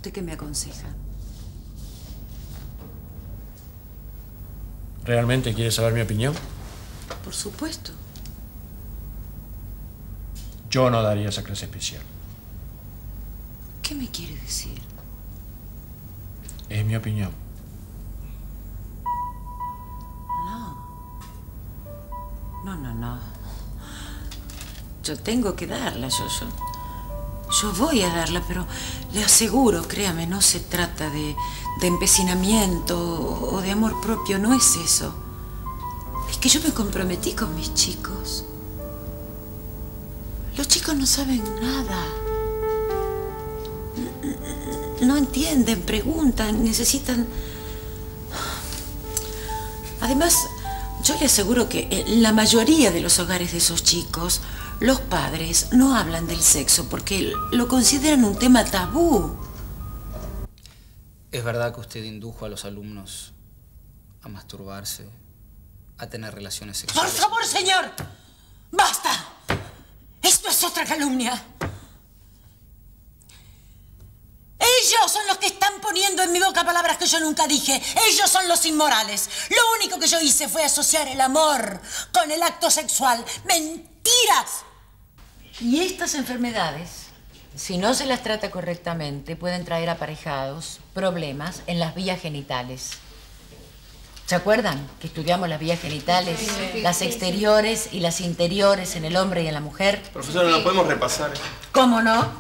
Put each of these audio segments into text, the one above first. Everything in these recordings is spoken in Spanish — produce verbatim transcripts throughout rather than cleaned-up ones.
¿Usted qué me aconseja? ¿Realmente quiere saber mi opinión? Por supuesto. Yo no daría esa clase especial. ¿Qué me quiere decir? Es mi opinión. No. No, no, no. Yo tengo que darla, yo, yo. Yo voy a darla, pero le aseguro, créame, no se trata de, de empecinamiento o de amor propio, no es eso. Es que yo me comprometí con mis chicos. Los chicos no saben nada. No entienden, preguntan, necesitan... Además, yo le aseguro que en la mayoría de los hogares de esos chicos, los padres no hablan del sexo porque lo consideran un tema tabú. ¿Es verdad que usted indujo a los alumnos a masturbarse, a tener relaciones sexuales? ¡Por favor, señor! ¡Basta! Esto es otra calumnia. Ellos son los que están poniendo en mi boca palabras que yo nunca dije. Ellos son los inmorales. Lo único que yo hice fue asociar el amor con el acto sexual. ¡Mentiras! Y estas enfermedades, si no se las trata correctamente, pueden traer aparejados problemas en las vías genitales. ¿Se acuerdan que estudiamos las vías genitales? Sí, las exteriores y las interiores en el hombre y en la mujer. Profesora, ¿no podemos repasar? ¿Cómo no?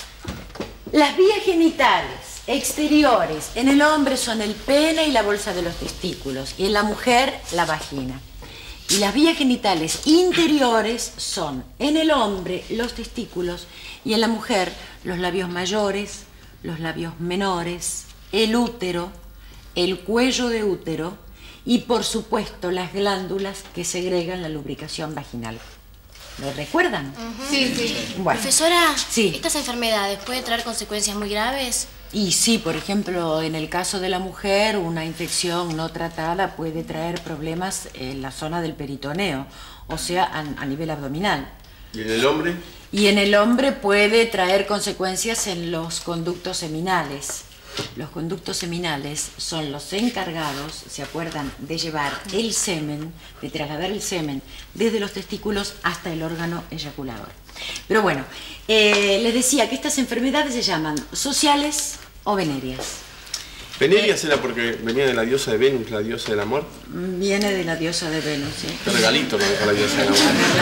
Las vías genitales exteriores en el hombre son el pene y la bolsa de los testículos, y en la mujer la vagina. Y las vías genitales interiores son en el hombre los testículos y en la mujer los labios mayores, los labios menores, el útero, el cuello de útero y por supuesto las glándulas que segregan la lubricación vaginal. ¿Lo recuerdan? Uh-huh. Sí, sí. Bueno. Profesora, sí. ¿Estas enfermedades pueden traer consecuencias muy graves? Y sí, por ejemplo, en el caso de la mujer, una infección no tratada puede traer problemas en la zona del peritoneo, o sea, a, a nivel abdominal. ¿Y en el hombre? Y en el hombre puede traer consecuencias en los conductos seminales. Los conductos seminales son los encargados, ¿se acuerdan?, de llevar el semen, de trasladar el semen desde los testículos hasta el órgano eyaculador. Pero bueno, eh, les decía que estas enfermedades se llaman sociales o venéreas. ¿Venéreas era porque venía de la diosa de Venus, la diosa del amor? Viene de la diosa de Venus, ¿sí? Qué regalito nos dejó la diosa del amor.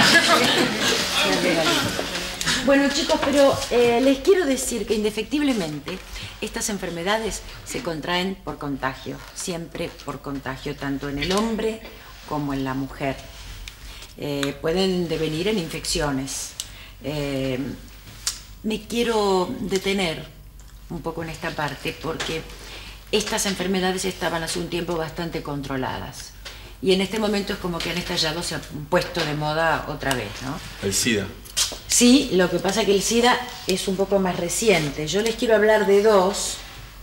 Qué regalito. Bueno, chicos, pero eh, les quiero decir que indefectiblemente estas enfermedades se contraen por contagio, siempre por contagio, tanto en el hombre como en la mujer. Eh, pueden devenir en infecciones. Eh, me quiero detener un poco en esta parte porque estas enfermedades estaban hace un tiempo bastante controladas. Y en este momento es como que han estallado, se han puesto de moda otra vez, ¿no? El SIDA. Sí, lo que pasa es que el SIDA es un poco más reciente. Yo les quiero hablar de dos,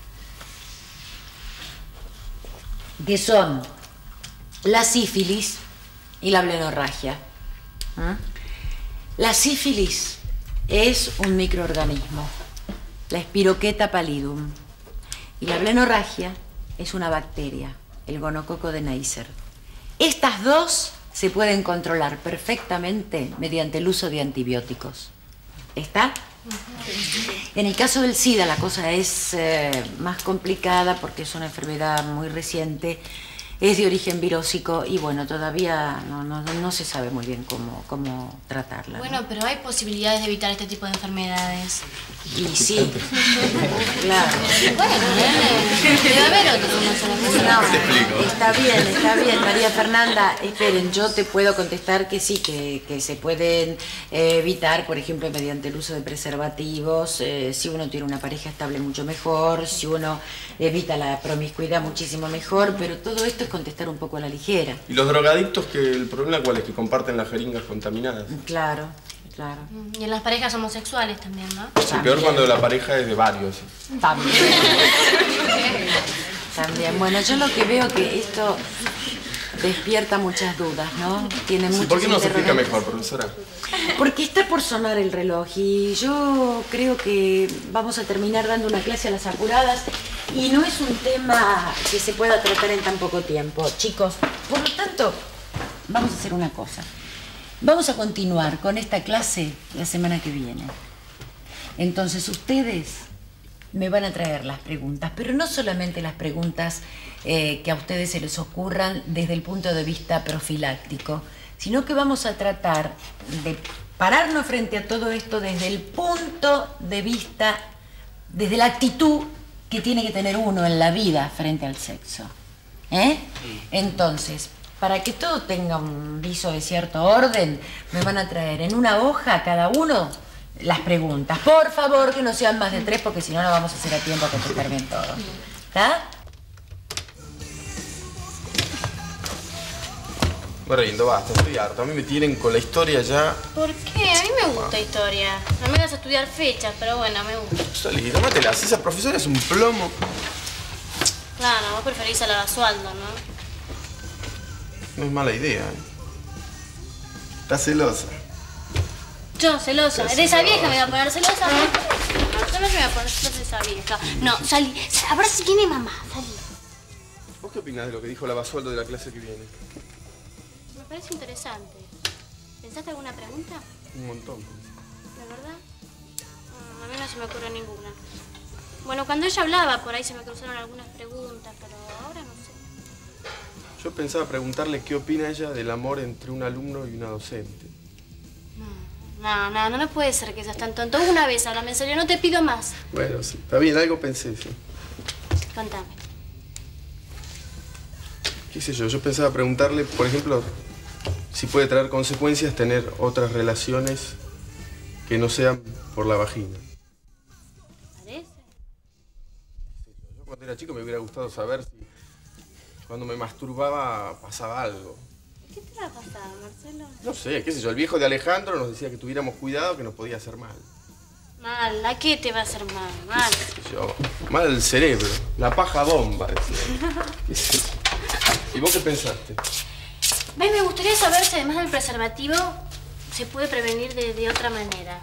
que son la sífilis y la blenorragia. ¿Mm? La sífilis es un microorganismo, la Spirocheta pallidum, y la blenorragia es una bacteria, el gonococo de Neisser. Estas dos se pueden controlar perfectamente mediante el uso de antibióticos. ¿Está? En el caso del SIDA la cosa es eh, más complicada porque es una enfermedad muy reciente, es de origen virósico y bueno, todavía no, no, no se sabe muy bien cómo, cómo tratarla. Bueno, ¿no? Pero hay posibilidades de evitar este tipo de enfermedades. Y sí, claro. Bueno, ¿eh? Debe haber otro, no solamente. Te explico. Está bien, está bien, María Fernanda. Esperen, yo te puedo contestar que sí, que, que se pueden eh, evitar, por ejemplo, mediante el uso de preservativos. Eh, si uno tiene una pareja estable, mucho mejor. Si uno evita la promiscuidad, muchísimo mejor. Pero todo esto es contestar un poco a la ligera. ¿Y los drogadictos, que el problema cuál es? Que comparten las jeringas contaminadas. Claro, claro. Y en las parejas homosexuales también, ¿no? Sí, peor cuando la pareja es de varios. También. También. Bueno, yo lo que veo que esto despierta muchas dudas, ¿no? Tiene muchos Sí, ¿por qué no se explica interrogantes. mejor, profesora? Porque está por sonar el reloj y yo creo que vamos a terminar dando una clase a las apuradas y no es un tema que se pueda tratar en tan poco tiempo, chicos. Por lo tanto, vamos a hacer una cosa. Vamos a continuar con esta clase la semana que viene. Entonces ustedes me van a traer las preguntas, pero no solamente las preguntas eh, que a ustedes se les ocurran desde el punto de vista profiláctico, sino que vamos a tratar de pararnos frente a todo esto desde el punto de vista, desde la actitud que tiene que tener uno en la vida frente al sexo. ¿Eh? Entonces, para que todo tenga un viso de cierto orden, me van a traer en una hoja cada uno las preguntas. Por favor, que no sean más de tres, porque si no, no vamos a hacer a tiempo a contestar bien todo. ¿Está? Me rindo, basta, estoy harto. A mí me tienen con la historia ya. ¿Por qué? A mí me gusta historia. No me vas a estudiar fechas, pero bueno, me gusta. Salí, tómatela. Esa profesora es un plomo. Claro, vos preferís a la Basualdo, ¿no? No es mala idea, ¿eh? Estás celosa. Yo, celosa. Estás ¿De esa celosa. vieja me voy a poner celosa? No, yo no me voy a poner celosa de esa vieja. No, salí. A ver si viene mamá. Salí. ¿Vos qué opinás de lo que dijo la Basualdo de la clase que viene? Me parece interesante. ¿Pensaste alguna pregunta? Un montón. ¿De verdad? Mm, a mí no se me ocurre ninguna. Bueno, cuando ella hablaba, por ahí se me cruzaron algunas preguntas, pero ahora no sé. Yo pensaba preguntarle qué opina ella del amor entre un alumno y una docente. No, no, no, no puede ser que seas tan tonto. Una vez, háblame en serio, no te pido más. Bueno, sí. Está bien, algo pensé, sí. Contame. ¿Qué sé yo? Yo pensaba preguntarle, por ejemplo, si puede traer consecuencias tener otras relaciones que no sean por la vagina. ¿Parece? Yo cuando era chico me hubiera gustado saber si cuando me masturbaba pasaba algo. ¿Qué te la pasaba, Marcelo? No sé, qué sé yo, el viejo de Alejandro nos decía que tuviéramos cuidado, que nos podía hacer mal. Mal, ¿a qué te va a hacer mal? Mal. Qué sé yo, mal el cerebro, la paja bomba, decía. ¿Qué sé yo? ¿Y vos qué pensaste? Ay, me gustaría saber si además del preservativo se puede prevenir de, de otra manera.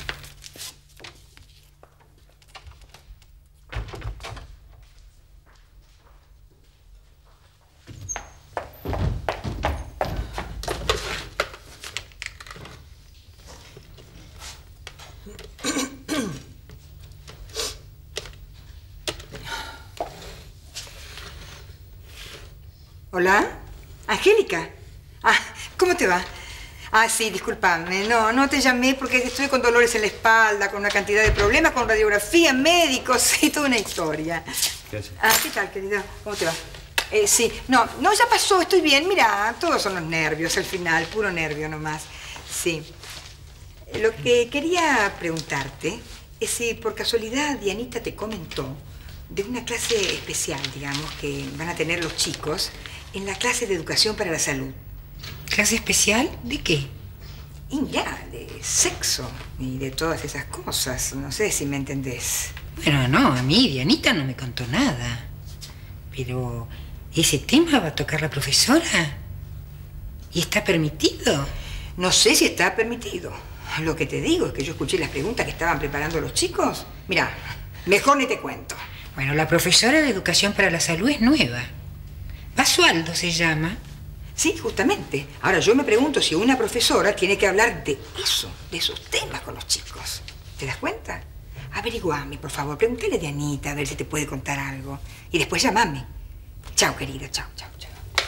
¿Hola? ¿Angélica? Ah, ¿cómo te va? Ah, sí, discúlpame. No, no te llamé porque estoy con dolores en la espalda, con una cantidad de problemas, con radiografía, médicos y toda una historia. ¿Qué haces? Ah, ¿qué tal, querido? ¿Cómo te va? Eh, sí, no, no, ya pasó, estoy bien. Mira, todos son los nervios al final, puro nervio nomás. Sí. Lo que quería preguntarte es si por casualidad Dianita te comentó de una clase especial, digamos, que van a tener los chicos en la clase de educación para la salud. ¿Clase especial? ¿De qué? Y ya, de sexo y de todas esas cosas. No sé si me entendés. Bueno, no, a mí Dianita no me contó nada. Pero ese tema va a tocar la profesora. ¿Y está permitido? No sé si está permitido. Lo que te digo es que yo escuché las preguntas que estaban preparando los chicos. Mira, mejor ni te cuento. Bueno, la profesora de Educación para la Salud es nueva. Basualdo se llama. Sí, justamente. Ahora, yo me pregunto si una profesora tiene que hablar de eso, de esos temas con los chicos. ¿Te das cuenta? Averiguame, por favor. Pregúntale a Dianita a ver si te puede contar algo. Y después llamame. Chao, querida. Chao, chao, chao.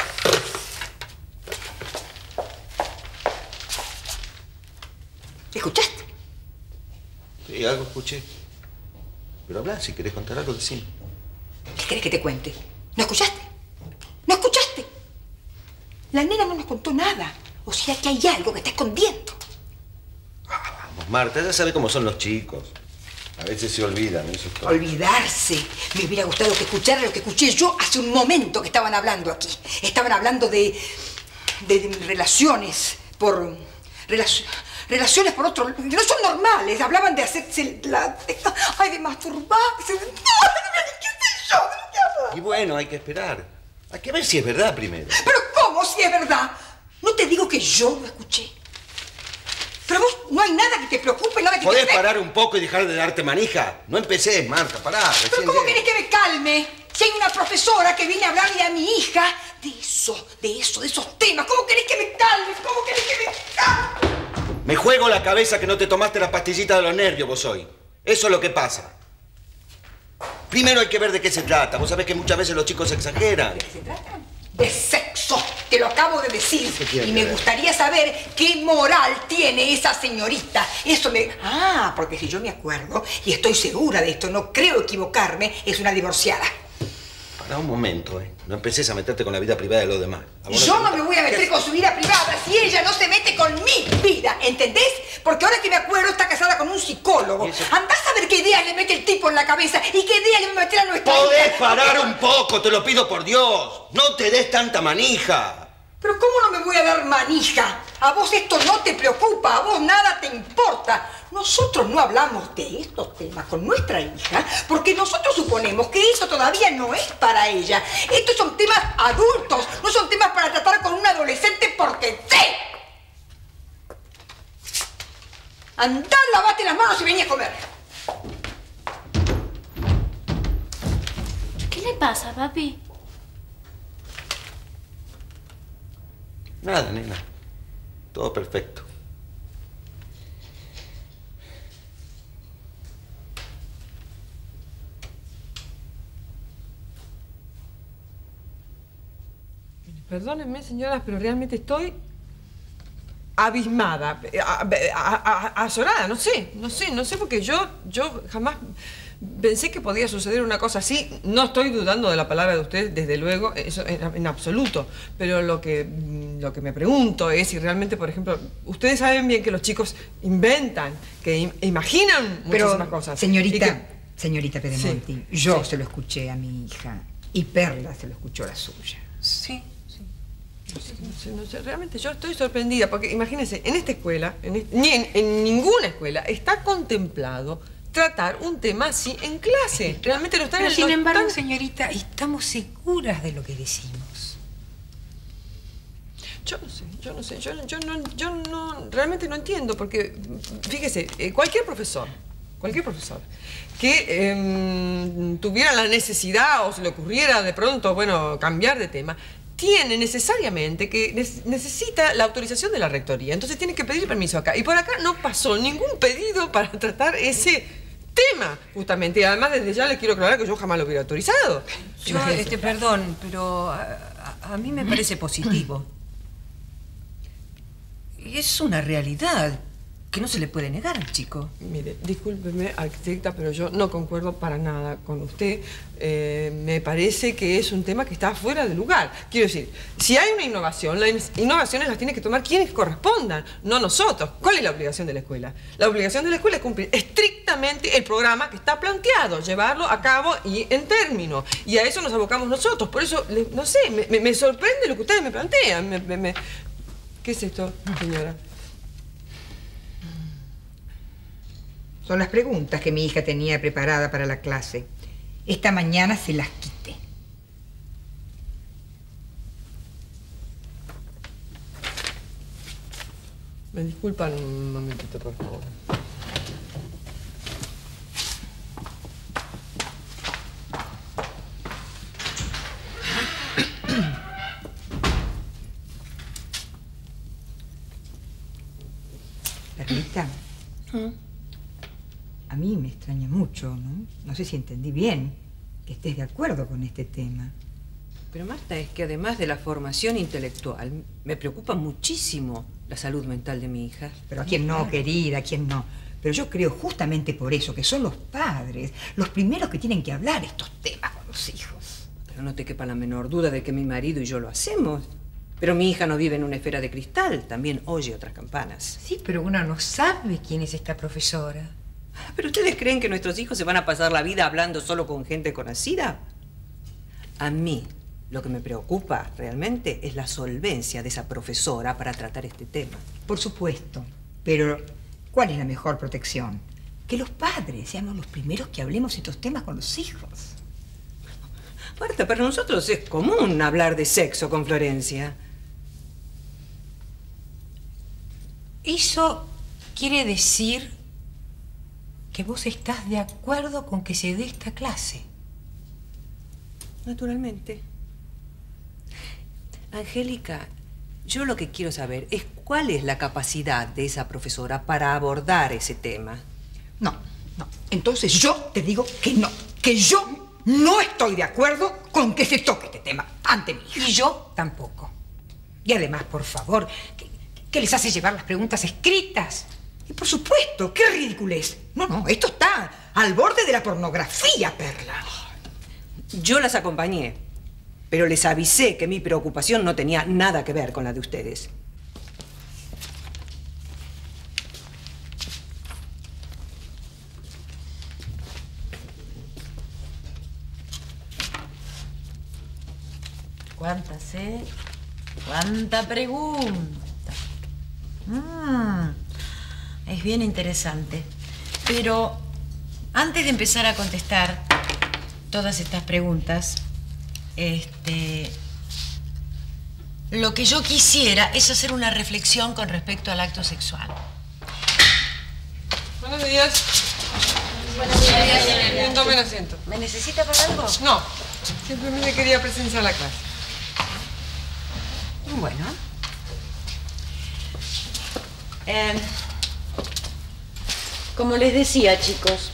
¿Escuchaste? Sí, algo escuché. Pero habla, si querés contar algo, decime. ¿Qué querés que te cuente? ¿No escuchaste? ¿No escuchaste? La nena no nos contó nada. O sea que hay algo que está escondiendo. Vamos, Marta, ya sabe cómo son los chicos. A veces se olvidan, eso es todo. Olvidarse. Me hubiera gustado que escuchara lo que escuché yo hace un momento que estaban hablando aquí. Estaban hablando de... de, de relaciones por... Relac, relaciones por otro... No son normales. Hablaban de hacerse la... De, ay, de masturbarse. No, ¿qué sé yo? ¿De qué hablan? Y bueno, hay que esperar. Hay que ver si es verdad primero. ¿Pero cómo? es verdad. No te digo que yo lo escuché. Pero vos, no hay nada que te preocupe, nada que te... ¿Podés parar un poco y dejar de darte manija? No empecé, Marta, pará. ¿Pero cómo querés que me calme? Si hay una profesora que viene a hablarle a mi hija de eso, de eso, de esos temas. ¿Cómo querés que me calme? ¿Cómo querés que me calme? Me juego la cabeza que no te tomaste las pastillitas de los nervios vos hoy. Eso es lo que pasa. Primero hay que ver de qué se trata. Vos sabés que muchas veces los chicos exageran. ¿De qué se trata? De sexo. Te lo acabo de decir. Y me ver? gustaría saber qué moral tiene esa señorita. Eso me... Ah, porque si yo me acuerdo, y estoy segura de esto, no creo equivocarme, es una divorciada. Pará un momento, ¿eh? No empecés a meterte con la vida privada de los demás. ¿A vos Yo no no te- me voy a meter con su vida privada si ella no se mete con mi vida, ¿entendés? Porque ahora que me acuerdo está casada con un psicólogo. Andás a ver qué idea le mete el tipo en la cabeza y qué idea le va a meter a nuestra ¡Podés hija. parar un poco! Te lo pido por Dios. No te des tanta manija. Pero ¿cómo no me voy a dar manija? A vos esto no te preocupa, a vos nada te importa. Nosotros no hablamos de estos temas con nuestra hija porque nosotros suponemos que eso todavía no es para ella. Estos son temas adultos, no son temas para tratar con un adolescente porque sí. Andá, lavate las manos y vení a comer. ¿Qué le pasa, papi? Nada, nena. Todo perfecto. Perdónenme, señoras, pero realmente estoy abismada, a- a- a- azorada, no sé, no sé, no sé, porque yo, yo jamás pensé que podía suceder una cosa así. No estoy dudando de la palabra de usted, desde luego, eso en, en absoluto, pero lo que, lo que me pregunto es si realmente, por ejemplo, ustedes saben bien que los chicos inventan, que im- imaginan Pero, muchísimas cosas. señorita, y que- señorita Pedemonti, Sí, yo sí. se lo escuché a mi hija y Perla se lo escuchó la suya. Sí, sí. No sé, no sé, no sé. Realmente yo estoy sorprendida porque imagínense, en esta escuela, en es- ni en, en ninguna escuela está contemplado tratar un tema así en clase. Realmente lo están... Pero lo sin embargo, están- señorita, estamos seguras de lo que decimos. Yo no sé, yo no sé, yo, yo, no, yo no, realmente no entiendo porque, fíjese, eh, cualquier profesor, cualquier profesor que em, tuviera la necesidad o se le ocurriera de pronto, bueno, cambiar de tema, tiene necesariamente que ne- necesita la autorización de la rectoría. Entonces tiene que pedir permiso acá. Y por acá no pasó ningún pedido para tratar ese tema, justamente. Y además, desde ya les quiero aclarar que yo jamás lo hubiera autorizado. Yo, Imagínense. este, perdón, pero a, a- a mí me parece positivo. Es una realidad que no se le puede negar al chico. Mire, discúlpeme, arquitecta, pero yo no concuerdo para nada con usted. Eh, me parece que es un tema que está fuera de lugar. Quiero decir, si hay una innovación, las innovaciones las tiene que tomar quienes correspondan, no nosotros. ¿Cuál es la obligación de la escuela? La obligación de la escuela es cumplir estrictamente el programa que está planteado, llevarlo a cabo y en término. Y a eso nos abocamos nosotros. Por eso, le- no sé, me, me- me sorprende lo que ustedes me plantean. Me- me- me- ¿Qué es esto, señora? Son las preguntas que mi hija tenía preparada para la clase. Esta mañana se las quité. Me disculpan un momentito, por favor. Perlita, a mí me extraña mucho, ¿no? No sé si entendí bien que estés de acuerdo con este tema. Pero Marta, es que además de la formación intelectual, me preocupa muchísimo la salud mental de mi hija. Pero a quién no, querida, a quién no. Pero yo creo justamente por eso que son los padres los primeros que tienen que hablar estos temas con los hijos. Pero no te quepa la menor duda de que mi marido y yo lo hacemos. Pero mi hija no vive en una esfera de cristal, también oye otras campanas. Sí, pero uno no sabe quién es esta profesora. ¿Pero ustedes creen que nuestros hijos se van a pasar la vida hablando solo con gente conocida? A mí, lo que me preocupa realmente es la solvencia de esa profesora para tratar este tema. Por supuesto, pero ¿cuál es la mejor protección? Que los padres seamos los primeros que hablemos estos temas con los hijos. Marta, para nosotros es común hablar de sexo con Florencia. Eso quiere decir que vos estás de acuerdo con que se dé esta clase. Naturalmente. Angélica, yo lo que quiero saber es cuál es la capacidad de esa profesora para abordar ese tema. No, no. Entonces yo te digo que no. Que yo no estoy de acuerdo con que se toque este tema ante mi hija. Y yo tampoco. Y además, por favor, ¿qué, qué les hace llevar las preguntas escritas? Y por supuesto, qué ridiculez. No, no, esto está al borde de la pornografía, Perla. Yo las acompañé, pero les avisé que mi preocupación no tenía nada que ver con la de ustedes. ¿Cuántas, eh? ¿Cuánta pregunta? Mm, es bien interesante. Pero antes de empezar a contestar todas estas preguntas, este, lo que yo quisiera es hacer una reflexión con respecto al acto sexual. Buenos días. Buenos días. Bien, tomen asiento. ¿Me necesita para algo? No, simplemente quería presenciar la clase. Bueno. Eh, como les decía, chicos,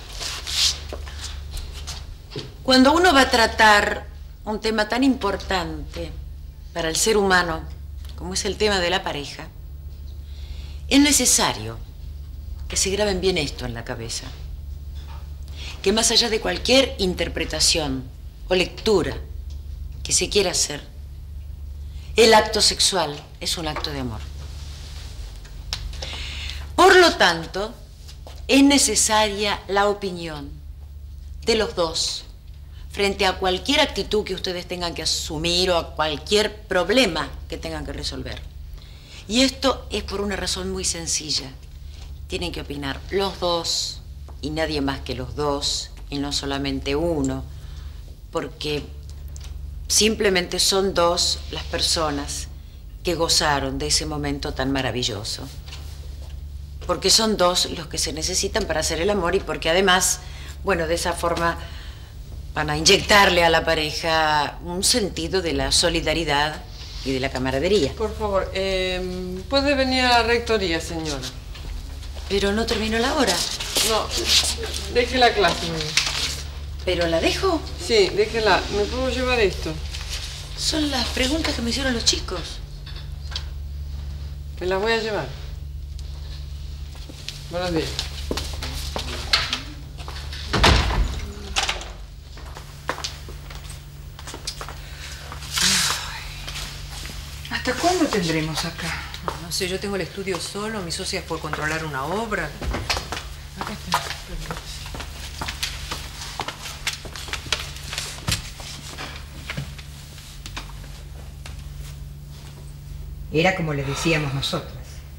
cuando uno va a tratar un tema tan importante para el ser humano como es el tema de la pareja, es necesario que se graben bien esto en la cabeza. Que más allá de cualquier interpretación o lectura que se quiera hacer, el acto sexual es un acto de amor. Por lo tanto, es necesaria la opinión de los dos frente a cualquier actitud que ustedes tengan que asumir o a cualquier problema que tengan que resolver. Y esto es por una razón muy sencilla. Tienen que opinar los dos y nadie más que los dos y no solamente uno, porque simplemente son dos las personas que gozaron de ese momento tan maravilloso. Porque son dos los que se necesitan para hacer el amor y porque además, bueno, de esa forma van a inyectarle a la pareja un sentido de la solidaridad y de la camaradería. Por favor, eh, ¿puede venir a la rectoría, señora? Pero no terminó la hora. No, deje la clase. Mami. ¿Pero la dejo? Sí, déjela. ¿Me puedo llevar esto? Son las preguntas que me hicieron los chicos. Me las voy a llevar. Buenos días. ¿Hasta cuándo tendremos acá? No sé, yo tengo el estudio solo, mi socia es por controlar una obra. Acá está. Era como le decíamos nosotras.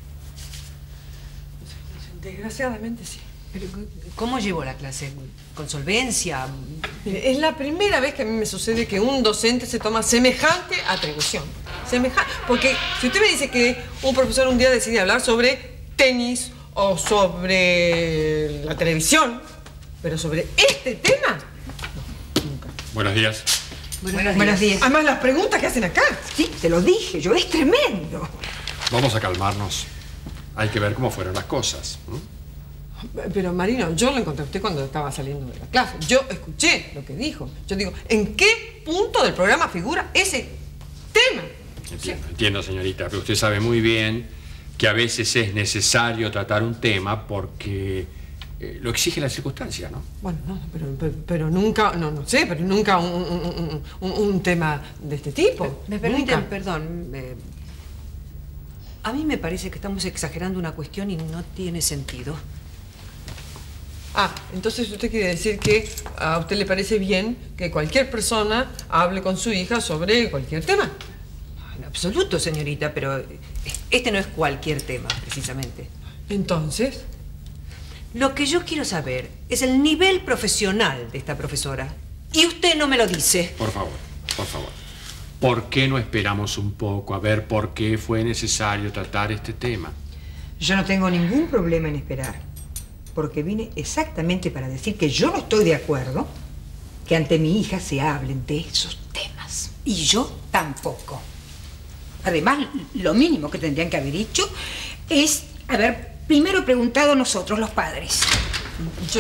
Desgraciadamente sí. Pero, ¿cómo llevó la clase? ¿Con solvencia? Mire, es la primera vez que a mí me sucede que un docente se toma semejante atribución. Semejante. Porque si usted me dice que un profesor un día decide hablar sobre tenis o sobre la televisión, pero sobre este tema, no, nunca. Buenos días. Buenos, Buenos días. días. Además, las preguntas que hacen acá. Sí, te lo dije yo, es tremendo. Vamos a calmarnos. Hay que ver cómo fueron las cosas. ¿no? Pero, Marino, yo lo encontré a usted cuando estaba saliendo de la clase. Yo escuché lo que dijo. Yo digo, ¿en qué punto del programa figura ese tema? Entiendo, ¿sí? entiendo, señorita, pero usted sabe muy bien que a veces es necesario tratar un tema porque eh, lo exige la circunstancia, ¿no? Bueno, no, pero, pero, pero nunca, no, no sé, pero nunca un, un, un, un tema de este tipo. ¿Me permiten? Nunca. Perdón. Eh, a mí me parece que estamos exagerando una cuestión y no tiene sentido. Ah, entonces usted quiere decir que a usted le parece bien que cualquier persona hable con su hija sobre cualquier tema. En absoluto, señorita, pero este no es cualquier tema, precisamente. Entonces, lo que yo quiero saber es el nivel profesional de esta profesora. Y usted no me lo dice. Por favor, por favor. ¿Por qué no esperamos un poco a ver por qué fue necesario tratar este tema? Yo no tengo ningún problema en esperar, porque vine exactamente para decir que yo no estoy de acuerdo que ante mi hija se hablen de esos temas. Y yo tampoco. Además, lo mínimo que tendrían que haber hecho es haber primero preguntado nosotros, los padres. Yo...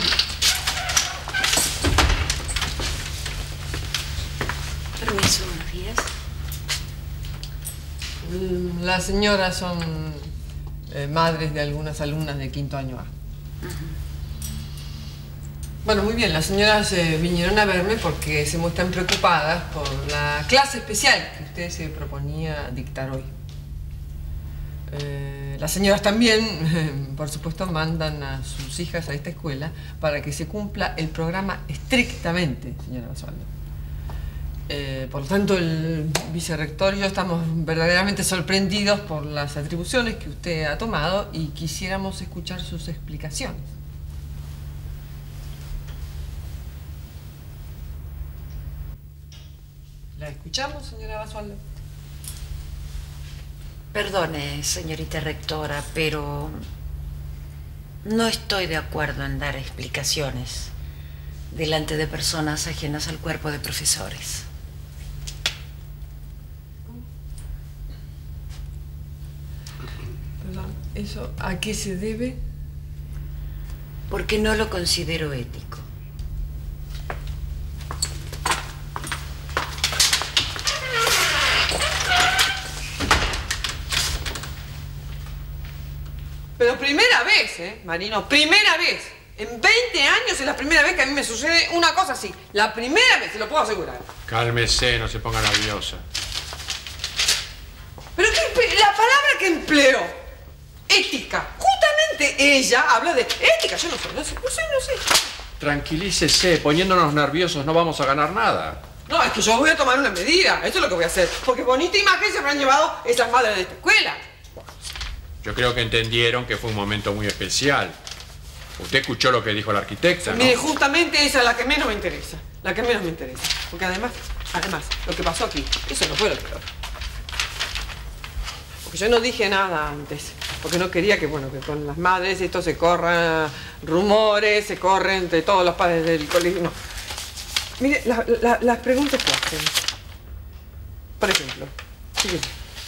Permiso, buenos días. Las señoras son eh, madres de algunas alumnas de quinto año A. Uh-huh. Bueno, muy bien, las señoras eh, vinieron a verme porque se muestran preocupadas por la clase especial que usted se proponía dictar hoy. Eh, las señoras también, eh, por supuesto, mandan a sus hijas a esta escuela para que se cumpla el programa estrictamente, señora Basualdo. Eh, por lo tanto, el vicerrector y yo estamos verdaderamente sorprendidos por las atribuciones que usted ha tomado y quisiéramos escuchar sus explicaciones. ¿La escuchamos, señora Basualdo? Perdone, señorita rectora, pero no estoy de acuerdo en dar explicaciones delante de personas ajenas al cuerpo de profesores. Perdón, ¿eso a qué se debe? Porque no lo considero ético. Pero primera vez, ¿eh, Marino? Primera vez. En veinte años es la primera vez que a mí me sucede una cosa así. La primera vez, se lo puedo asegurar. Cálmese, no se ponga nerviosa. Pero qué, la palabra que empleó, ética. Justamente ella habla de ética. Yo no sé, no sé, no sé, no sé. Tranquilícese, poniéndonos nerviosos no vamos a ganar nada. No, es que yo voy a tomar una medida. Eso es lo que voy a hacer. Porque bonita imagen se habrán llevado esas madres de esta escuela. Yo creo que entendieron que fue un momento muy especial. Usted escuchó lo que dijo la arquitecta, ¿no? Mire, justamente esa es la que menos me interesa. La que menos me interesa. Porque además, además, lo que pasó aquí, eso no fue lo peor. Porque yo no dije nada antes. Porque no quería que, bueno, que con las madres esto se corran rumores, se corren entre todos los padres del colegio. No. Mire, la, la, las preguntas que hacen. Por ejemplo, fíjese.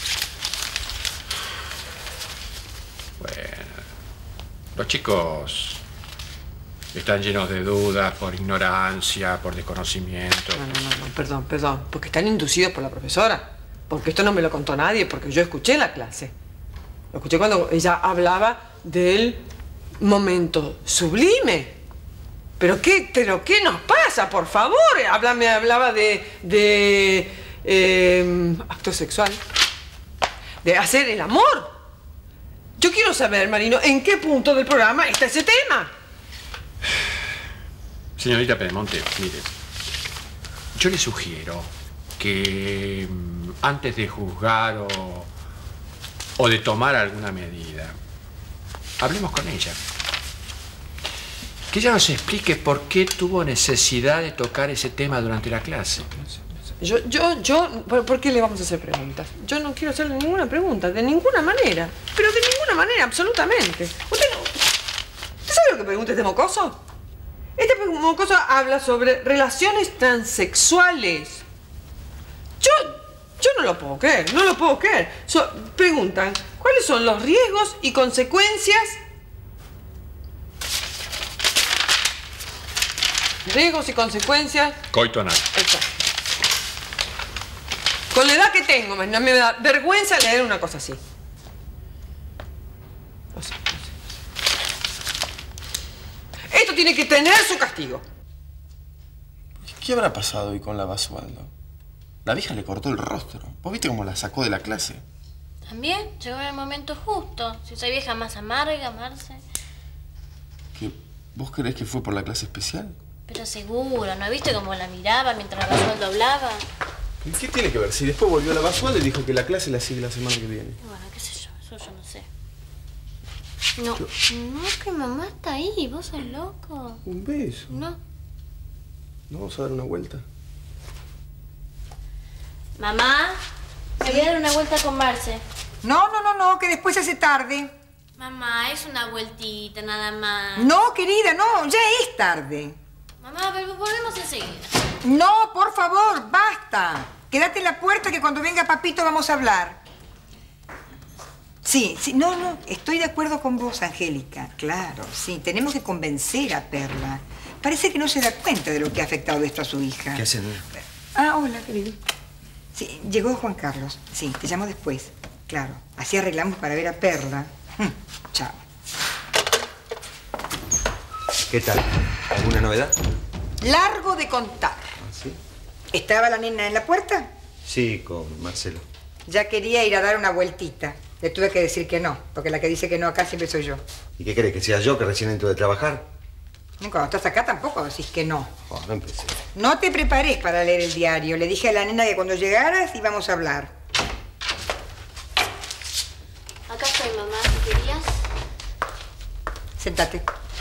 Bueno, los chicos están llenos de dudas por ignorancia, por desconocimiento. No, no, no, no, perdón, perdón. Porque están inducidos por la profesora. Porque esto no me lo contó nadie, porque yo escuché la clase. Lo escuché cuando ella hablaba del momento sublime. ¿Pero qué, pero qué nos pasa, por favor? Habla, me hablaba de, de eh, acto sexual. De hacer el amor. Yo quiero saber, Marino, ¿en qué punto del programa está ese tema? Señorita Pedemonte, mire, yo le sugiero que antes de juzgar o, o de tomar alguna medida, hablemos con ella. Que ella nos explique por qué tuvo necesidad de tocar ese tema durante la clase. Yo, yo, yo, ¿por, ¿por qué le vamos a hacer preguntas? Yo no quiero hacerle ninguna pregunta, de ninguna manera. Pero de ninguna manera, absolutamente. ¿Usted no, ¿Usted sabe lo que pregunta este mocoso? Este mocoso habla sobre relaciones transexuales. Yo, yo no lo puedo creer, no lo puedo creer. So, preguntan, ¿cuáles son los riesgos y consecuencias? Riesgos y consecuencias. Coito anal. Exacto. Con la edad que tengo, me, me da vergüenza leer una cosa así. No sé, no sé. Esto tiene que tener su castigo. ¿Qué habrá pasado hoy con la Basualdo? La vieja le cortó el rostro. ¿Vos viste cómo la sacó de la clase? También llegó en el momento justo. Si esa vieja más amarga, Marce. ¿Qué? ¿Vos creés que fue por la clase especial? Pero seguro, ¿no viste cómo la miraba mientras la Basualdo hablaba? ¿Y qué tiene que ver? Si después volvió la Basualdo y dijo que la clase la sigue la semana que viene. Bueno, qué sé yo, eso yo no sé. No, no, que mamá está ahí, vos sos loco. Un beso. No. ¿No vamos a dar una vuelta? Mamá, me voy a dar una vuelta con Marce. No, no, no, no, que después se hace tarde. Mamá, es una vueltita nada más. No, querida, no, ya es tarde. Mamá, pero volvemos enseguida. No, por favor, basta. Quédate en la puerta que cuando venga papito vamos a hablar. Sí, sí, no, no, estoy de acuerdo con vos, Angélica. Claro, sí, tenemos que convencer a Perla. Parece que no se da cuenta de lo que ha afectado esto a su hija. ¿Qué hacen? Ah, hola, querido. Sí, llegó Juan Carlos. Sí, te llamo después. Claro, así arreglamos para ver a Perla. Hm, chao. ¿Qué tal? ¿Alguna novedad? Largo de contar. ¿Sí? ¿Estaba la nena en la puerta? Sí, con Marcelo. Ya quería ir a dar una vueltita. Le tuve que decir que no, porque la que dice que no acá siempre soy yo. ¿Y qué crees? ¿Que sea yo que recién entro de trabajar? Y cuando estás acá tampoco decís que no. Oh, no empecé. No te prepares para leer el diario. Le dije a la nena que cuando llegaras íbamos a hablar. Acá estoy, mamá, si querías. Sentate.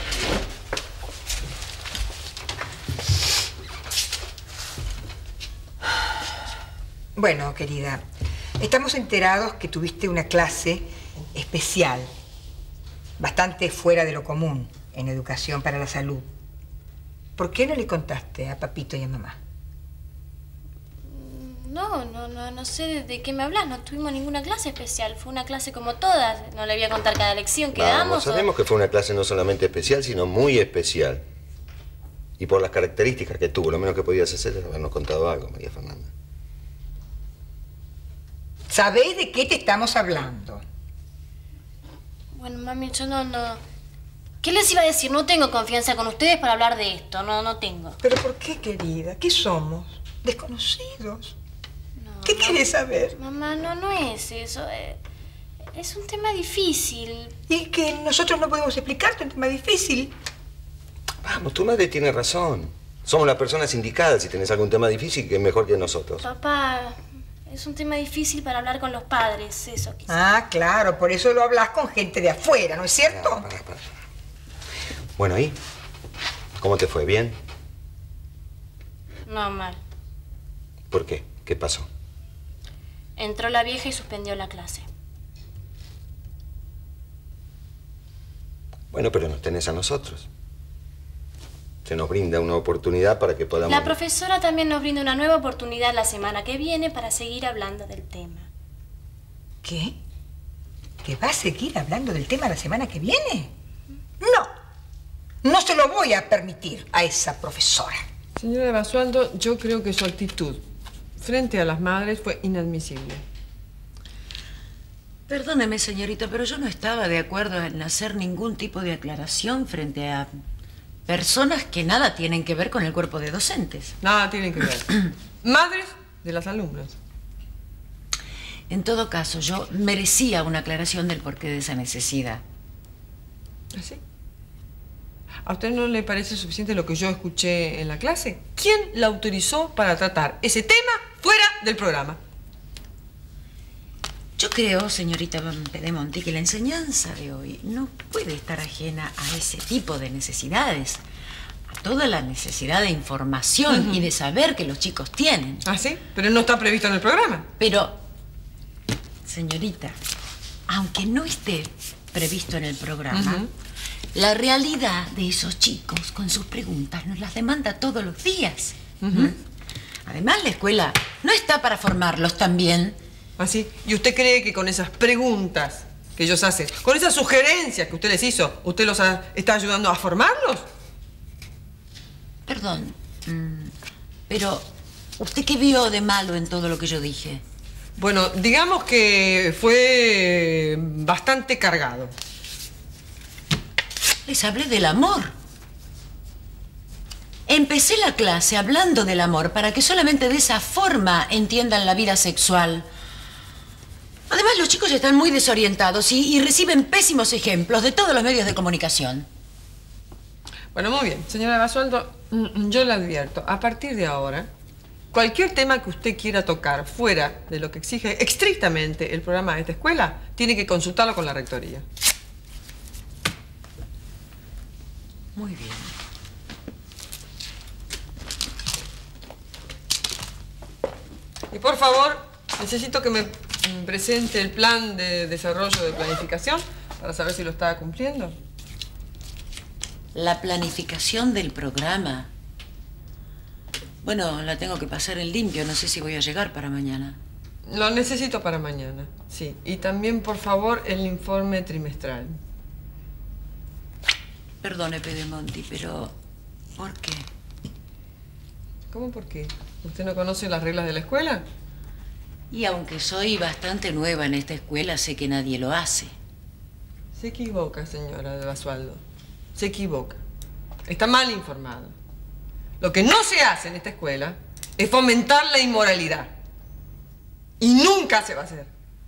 Bueno, querida, estamos enterados que tuviste una clase especial, bastante fuera de lo común en educación para la salud. ¿Por qué no le contaste a papito y a mamá? No, no, no, no sé de, de qué me hablas. No tuvimos ninguna clase especial. Fue una clase como todas. No le voy a contar cada lección que Vamos, damos. sabemos o... que fue una clase no solamente especial, sino muy especial. Y por las características que tuvo, lo menos que podías hacer es habernos contado algo, María Fernanda. ¿Sabés de qué te estamos hablando? Bueno, mami, yo no, no... ¿Qué les iba a decir? No tengo confianza con ustedes para hablar de esto. No, no tengo. ¿Pero por qué, querida? ¿Qué somos? ¿Desconocidos? No, ¿Qué no, quieres saber? Mamá, no, no es eso. Eh, es un tema difícil. ¿Y que nosotros no podemos explicarte un tema difícil? Vamos, tu madre tiene razón. Somos las personas indicadas. Si tenés algún tema difícil, que es mejor que nosotros. Papá, es un tema difícil para hablar con los padres, eso quizás. Ah, claro, por eso lo hablas con gente de afuera, ¿no es cierto? Pará, pará, pará. Bueno, ¿y? ¿Cómo te fue? ¿Bien? No, mal. ¿Por qué? ¿Qué pasó? Entró la vieja y suspendió la clase. Bueno, pero nos tenés a nosotros. Se nos brinda una oportunidad para que podamos... La profesora también nos brinda una nueva oportunidad la semana que viene para seguir hablando del tema. ¿Qué? ¿Que va a seguir hablando del tema la semana que viene? No. No se lo voy a permitir a esa profesora. Señora Basualdo, yo creo que su actitud frente a las madres fue inadmisible. Perdóneme, señorita, pero yo no estaba de acuerdo en hacer ningún tipo de aclaración frente a personas que nada tienen que ver con el cuerpo de docentes. Nada tienen que ver. Madres de las alumnas. En todo caso, yo merecía una aclaración del porqué de esa necesidad. ¿Así? ¿A usted no le parece suficiente lo que yo escuché en la clase? ¿Quién la autorizó para tratar ese tema fuera del programa? Yo creo, señorita Pedemonte, que la enseñanza de hoy no puede estar ajena a ese tipo de necesidades, a toda la necesidad de información uh-huh. y de saber que los chicos tienen. ¿Ah, sí? Pero no está previsto en el programa. Pero, señorita, aunque no esté previsto en el programa, uh-huh. la realidad de esos chicos con sus preguntas nos las demanda todos los días. Uh-huh. ¿Mm? Además, la escuela no está para formarlos también. ¿Así? ¿Y usted cree que con esas preguntas que ellos hacen, con esas sugerencias que usted les hizo, usted los ha, está ayudando a formarlos? Perdón, pero ¿usted qué vio de malo en todo lo que yo dije? Bueno, digamos que fue bastante cargado. Les hablé del amor. Empecé la clase hablando del amor para que solamente de esa forma entiendan la vida sexual. Además, los chicos están muy desorientados y, y reciben pésimos ejemplos de todos los medios de comunicación. Bueno, muy bien. Señora Basualdo, yo le advierto, a partir de ahora, cualquier tema que usted quiera tocar fuera de lo que exige estrictamente el programa de esta escuela, tiene que consultarlo con la rectoría. Muy bien. Y por favor, necesito que me presente el plan de desarrollo de planificación para saber si lo estaba cumpliendo. La planificación del programa. Bueno, la tengo que pasar en limpio. No sé si voy a llegar para mañana. Lo necesito para mañana, sí. Y también, por favor, el informe trimestral. Perdone, Pedemonti, pero ¿por qué? ¿Cómo por qué? ¿Usted no conoce las reglas de la escuela? Y aunque soy bastante nueva en esta escuela, sé que nadie lo hace. Se equivoca, señora de Basualdo. Se equivoca. Está mal informado. Lo que no se hace en esta escuela es fomentar la inmoralidad. Y nunca se va a hacer.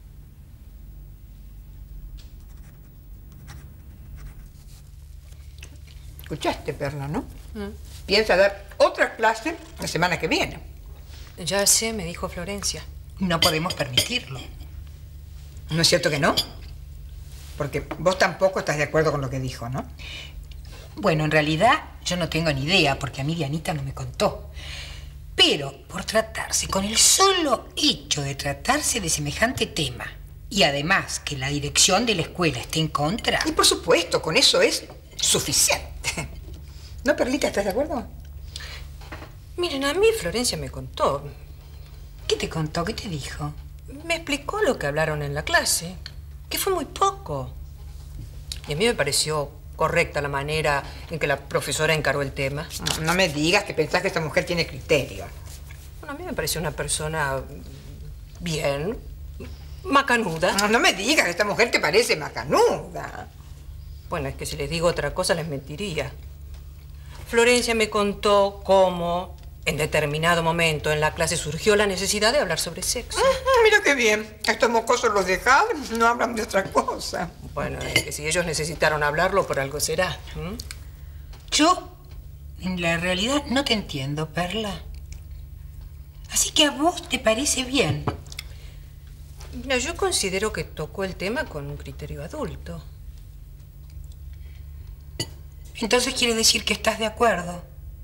Escuchaste, Perla, ¿no? Mm. Piensa dar otra clase la semana que viene. Ya sé, me dijo Florencia. No podemos permitirlo. ¿No es cierto que no? Porque vos tampoco estás de acuerdo con lo que dijo, ¿no? Bueno, en realidad yo no tengo ni idea, porque a mí Dianita no me contó. Pero por tratarse, con el solo hecho de tratarse de semejante tema, y además que la dirección de la escuela esté en contra... Y por supuesto, con eso es suficiente. ¿No, Perlita, estás de acuerdo? Miren, a mí Florencia me contó. ¿Qué te contó? ¿Qué te dijo? Me explicó lo que hablaron en la clase, que fue muy poco. Y a mí me pareció correcta la manera en que la profesora encaró el tema. No, no me digas que pensás que esta mujer tiene criterio. Bueno, a mí me pareció una persona bien, macanuda. No, no me digas que esta mujer te parece macanuda. Bueno, es que si les digo otra cosa les mentiría. Florencia me contó cómo en determinado momento en la clase surgió la necesidad de hablar sobre sexo. Uh-huh, mira qué bien. A estos mocosos los dejaron, no hablan de otra cosa. Bueno, es que si ellos necesitaron hablarlo, por algo será. ¿Mm? Yo, en la realidad, no te entiendo, Perla. Así que a vos te parece bien. Mira, yo considero que tocó el tema con un criterio adulto. Entonces quiere decir que estás de acuerdo.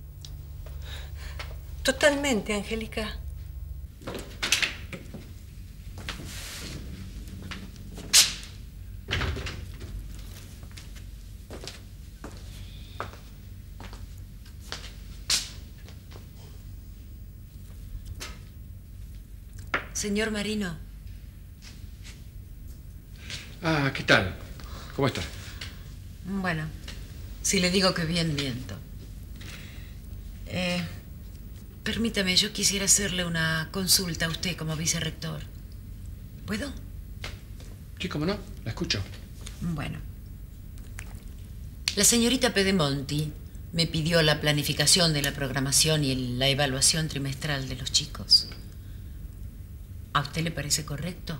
Totalmente, Angélica. Señor Marino. Ah, ¿qué tal? ¿Cómo está? Bueno, si le digo que bien, miento. Eh, permítame, yo quisiera hacerle una consulta a usted como vicerrector. ¿Puedo? Sí, cómo no, la escucho. Bueno. La señorita Pedemonti me pidió la planificación de la programación y la evaluación trimestral de los chicos. ¿A usted le parece correcto?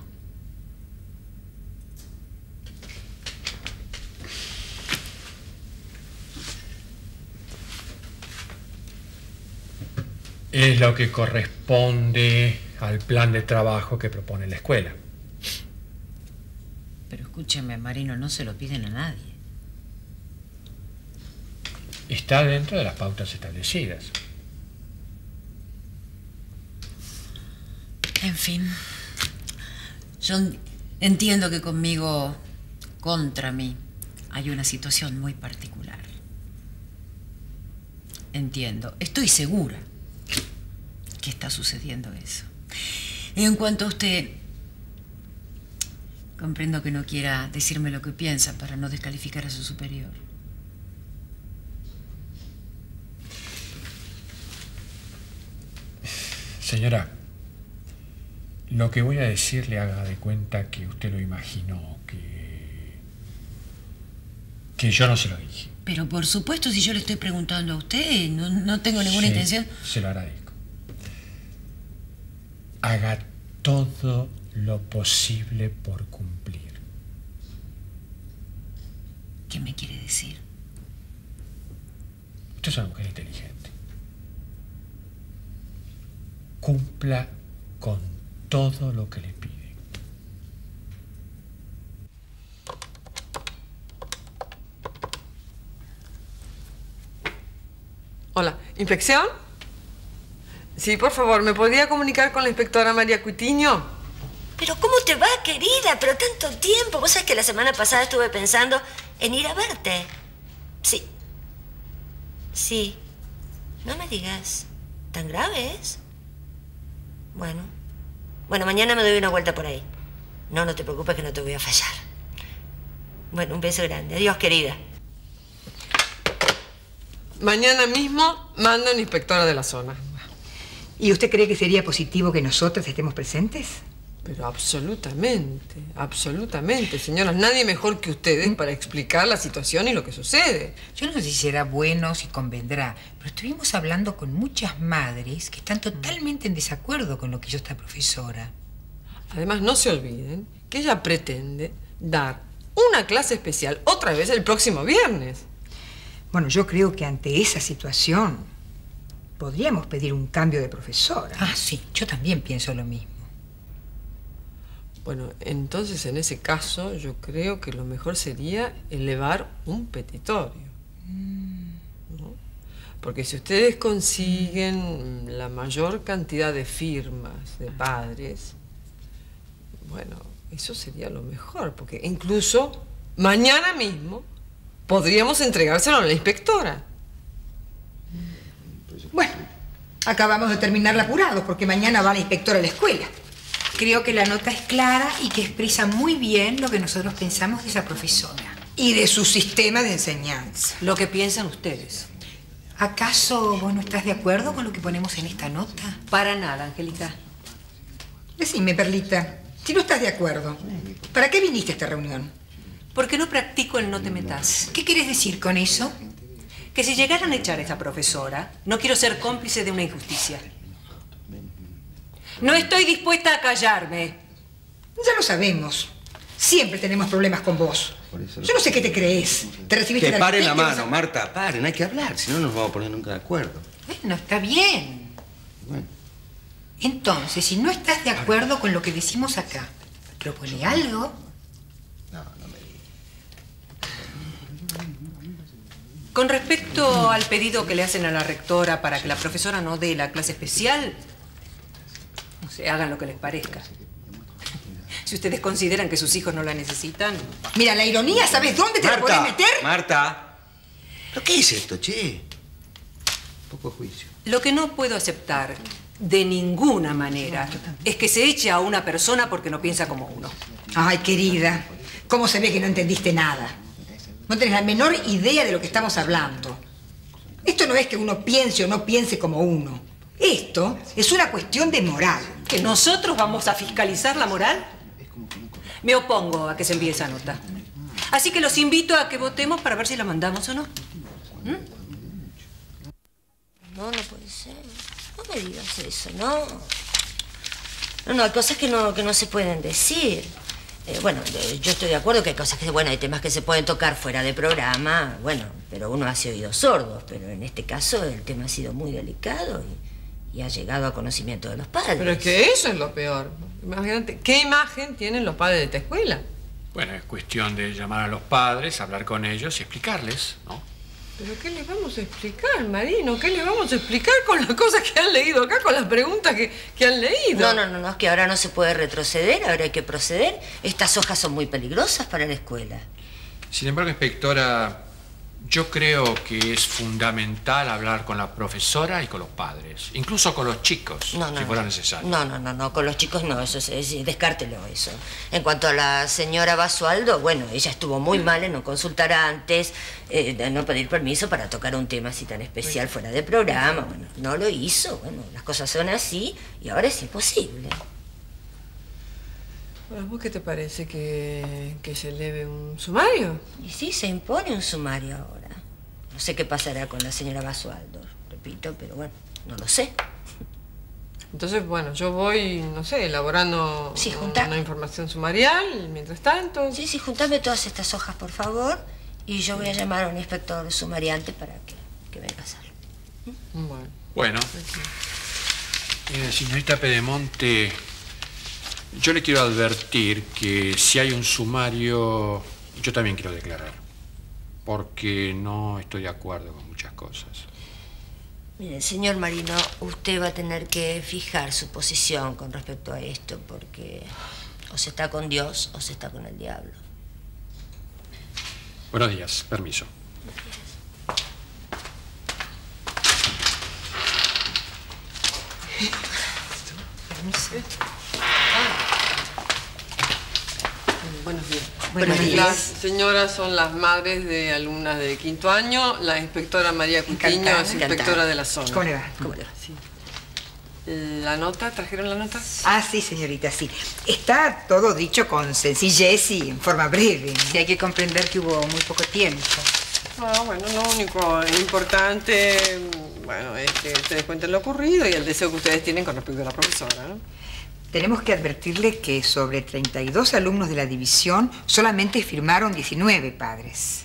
Es lo que corresponde al plan de trabajo que propone la escuela. Pero escúcheme, Marino, no se lo piden a nadie. Está dentro de las pautas establecidas. En fin, yo entiendo que conmigo, contra mí, hay una situación muy particular. Entiendo, estoy segura que está sucediendo eso. Y en cuanto a usted, comprendo que no quiera decirme lo que piensa para no descalificar a su superior. Señora, lo que voy a decirle haga de cuenta que usted lo imaginó, que... que yo no se lo dije. Pero por supuesto, si yo le estoy preguntando a usted, no, no tengo ninguna Sí, intención. Se lo agradezco. Haga todo lo posible por cumplir. ¿Qué me quiere decir? Usted es una mujer inteligente. Cumpla con todo lo que le pide. Hola, ¿inspección? Sí, por favor, ¿me podría comunicar con la inspectora María Cuitiño? Pero ¿cómo te va, querida? Pero tanto tiempo. Vos sabés que la semana pasada estuve pensando en ir a verte. Sí. Sí. No me digas. ¿Tan grave es? Bueno. Bueno, mañana me doy una vuelta por ahí. No, no te preocupes que no te voy a fallar. Bueno, un beso grande. Adiós, querida. Mañana mismo manda un inspectora de la zona. ¿Y usted cree que sería positivo que nosotros estemos presentes? Pero absolutamente, absolutamente, señoras. Nadie mejor que ustedes para explicar la situación y lo que sucede. Yo no sé si será bueno, si convendrá, pero estuvimos hablando con muchas madres que están totalmente en desacuerdo con lo que hizo esta profesora. Además, no se olviden que ella pretende dar una clase especial otra vez el próximo viernes. Bueno, yo creo que ante esa situación podríamos pedir un cambio de profesora. Ah, sí, yo también pienso lo mismo. Bueno, entonces en ese caso yo creo que lo mejor sería elevar un petitorio, ¿no? Porque si ustedes consiguen la mayor cantidad de firmas de padres, bueno, eso sería lo mejor, porque incluso mañana mismo podríamos entregárselo a la inspectora. Bueno, acabamos de terminar la apurado porque mañana va la inspectora a la escuela. Creo que la nota es clara y que expresa muy bien lo que nosotros pensamos de esa profesora. Y de su sistema de enseñanza. Lo que piensan ustedes. ¿Acaso vos no estás de acuerdo con lo que ponemos en esta nota? Para nada, Angélica. Decime, Perlita, si no estás de acuerdo, ¿para qué viniste a esta reunión? Porque no practico el no te metas. ¿Qué quieres decir con eso? Que si llegaran a echar a esta profesora, no quiero ser cómplice de una injusticia. No estoy dispuesta a callarme. Ya lo sabemos. Siempre tenemos problemas con vos. Yo no sé qué te crees. Te recibiste Que de paren la arquitecto, mano, Marta, paren, hay que hablar, si no nos vamos a poner nunca de acuerdo. Bueno, está bien. Bueno. Entonces, si no estás de acuerdo con lo que decimos acá, propone algo. Con respecto al pedido que le hacen a la rectora para que la profesora no dé la clase especial, no sé, hagan lo que les parezca. Si ustedes consideran que sus hijos no la necesitan... Mira, la ironía, ¿sabes dónde te Marta, la podés meter? Marta, ¿pero qué es esto, che? Poco juicio. Lo que no puedo aceptar de ninguna manera es que se eche a una persona porque no piensa como uno. Ay, querida, ¿cómo se ve que no entendiste nada? No tenés la menor idea de lo que estamos hablando. Esto no es que uno piense o no piense como uno. Esto es una cuestión de moral. ¿Que nosotros vamos a fiscalizar la moral? Me opongo a que se envíe esa nota. Así que los invito a que votemos para ver si la mandamos o no. ¿Mm? No, no puede ser. No me digas eso, no. No, no, hay cosas que no, que no se pueden decir. Eh, bueno, eh, yo estoy de acuerdo que hay cosas que, bueno, hay temas que se pueden tocar fuera de programa, bueno, pero uno hace oídos sordos. Pero en este caso el tema ha sido muy delicado y, y ha llegado a conocimiento de los padres. Pero es que eso es lo peor. Imagínate, ¿qué imagen tienen los padres de esta escuela? Bueno, es cuestión de llamar a los padres, hablar con ellos y explicarles, ¿no? ¿Pero qué les vamos a explicar, Marino? ¿Qué les vamos a explicar con las cosas que han leído acá, con las preguntas que, que han leído? No, no, no, no, es que ahora no se puede retroceder, ahora hay que proceder. Estas hojas son muy peligrosas para la escuela. Sin embargo, inspectora, yo creo que es fundamental hablar con la profesora y con los padres, incluso con los chicos, No, no, si fuera no. necesario. No, no, no, no, con los chicos no, eso es, es- descártelo eso. En cuanto a la señora Basualdo, bueno, ella estuvo muy mal en no consultar antes, eh, de no pedir permiso para tocar un tema así tan especial fuera de programa. Bueno, no lo hizo, bueno, las cosas son así y ahora es imposible. Bueno, ¿vos qué te parece? ¿Que, que se eleve un sumario? Y sí, se impone un sumario ahora. No sé qué pasará con la señora Basualdo, repito, pero bueno, no lo sé. Entonces, bueno, yo voy, no sé, elaborando Sí, junta. una información sumarial, mientras tanto. Sí, sí, juntame todas estas hojas, por favor, y yo voy a llamar a un inspector sumariante para que, que venga a hacerlo. Bueno. Bueno, eh, señorita Pedemonte, yo le quiero advertir que si hay un sumario, yo también quiero declarar, porque no estoy de acuerdo con muchas cosas. Mire, señor Marino, usted va a tener que fijar su posición con respecto a esto, porque O se está con Dios o se está con el diablo. Buenos días, permiso. Buenos días. Buenos días. Las señoras son las madres de alumnas de quinto año. La inspectora María Cutiño Encantada, es inspectora encantada. de la zona. ¿Cómo le va? ¿Cómo le va? Sí. ¿La nota? ¿Trajeron la nota? Ah, sí, señorita, sí. Está todo dicho con sencillez y en forma breve. Sí, hay que comprender que hubo muy poco tiempo. Ah, bueno, lo único importante, bueno, es que ustedes cuenten lo ocurrido y el deseo que ustedes tienen con respecto a la profesora, ¿no? Tenemos que advertirle que sobre treinta y dos alumnos de la división solamente firmaron diecinueve padres.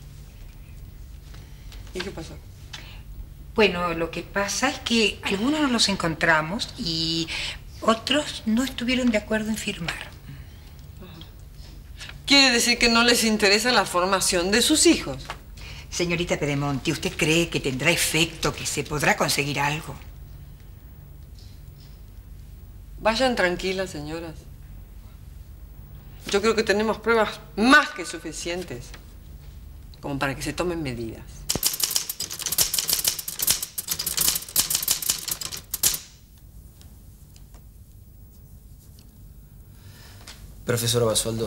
¿Y qué pasó? Bueno, lo que pasa es que algunos nos los encontramos y otros no estuvieron de acuerdo en firmar. Quiere decir que no les interesa la formación de sus hijos. Señorita Pedemonte, ¿usted cree que tendrá efecto, que se podrá conseguir algo? Vayan tranquilas, señoras. Yo creo que tenemos pruebas más que suficientes como para que se tomen medidas. Profesora Basualdo,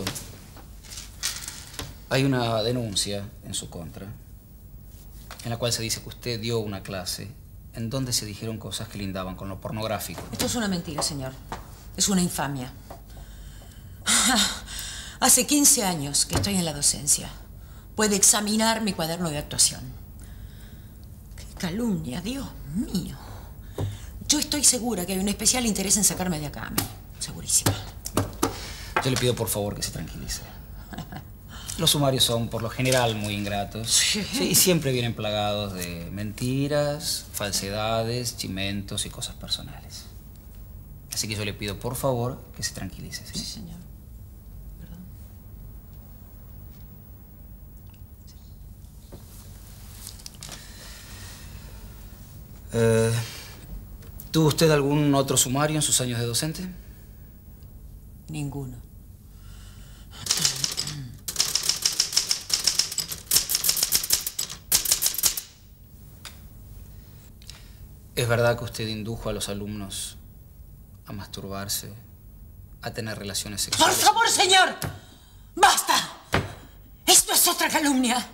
hay una denuncia en su contra en la cual se dice que usted dio una clase en donde se dijeron cosas que lindaban con lo pornográfico. Esto es una mentira, señor. Es una infamia. Hace quince años que estoy en la docencia. Puede examinar mi cuaderno de actuación. ¡Qué calumnia, Dios mío! Yo estoy segura que hay un especial interés en sacarme de acá a mí. Segurísima. Yo le pido por favor que se tranquilice. Los sumarios son por lo general muy ingratos. Sí. Sí, y siempre vienen plagados de mentiras, falsedades, chimentos y cosas personales. Así que yo le pido por favor que se tranquilice. Sí, sí señor. Perdón. Eh, ¿Tuvo usted algún otro sumario en sus años de docente? Ninguno. ¿Es verdad que usted indujo a los alumnos a masturbarse, a tener relaciones ¡Por sexuales? favor, señor! ¡Basta! Esto es otra calumnia.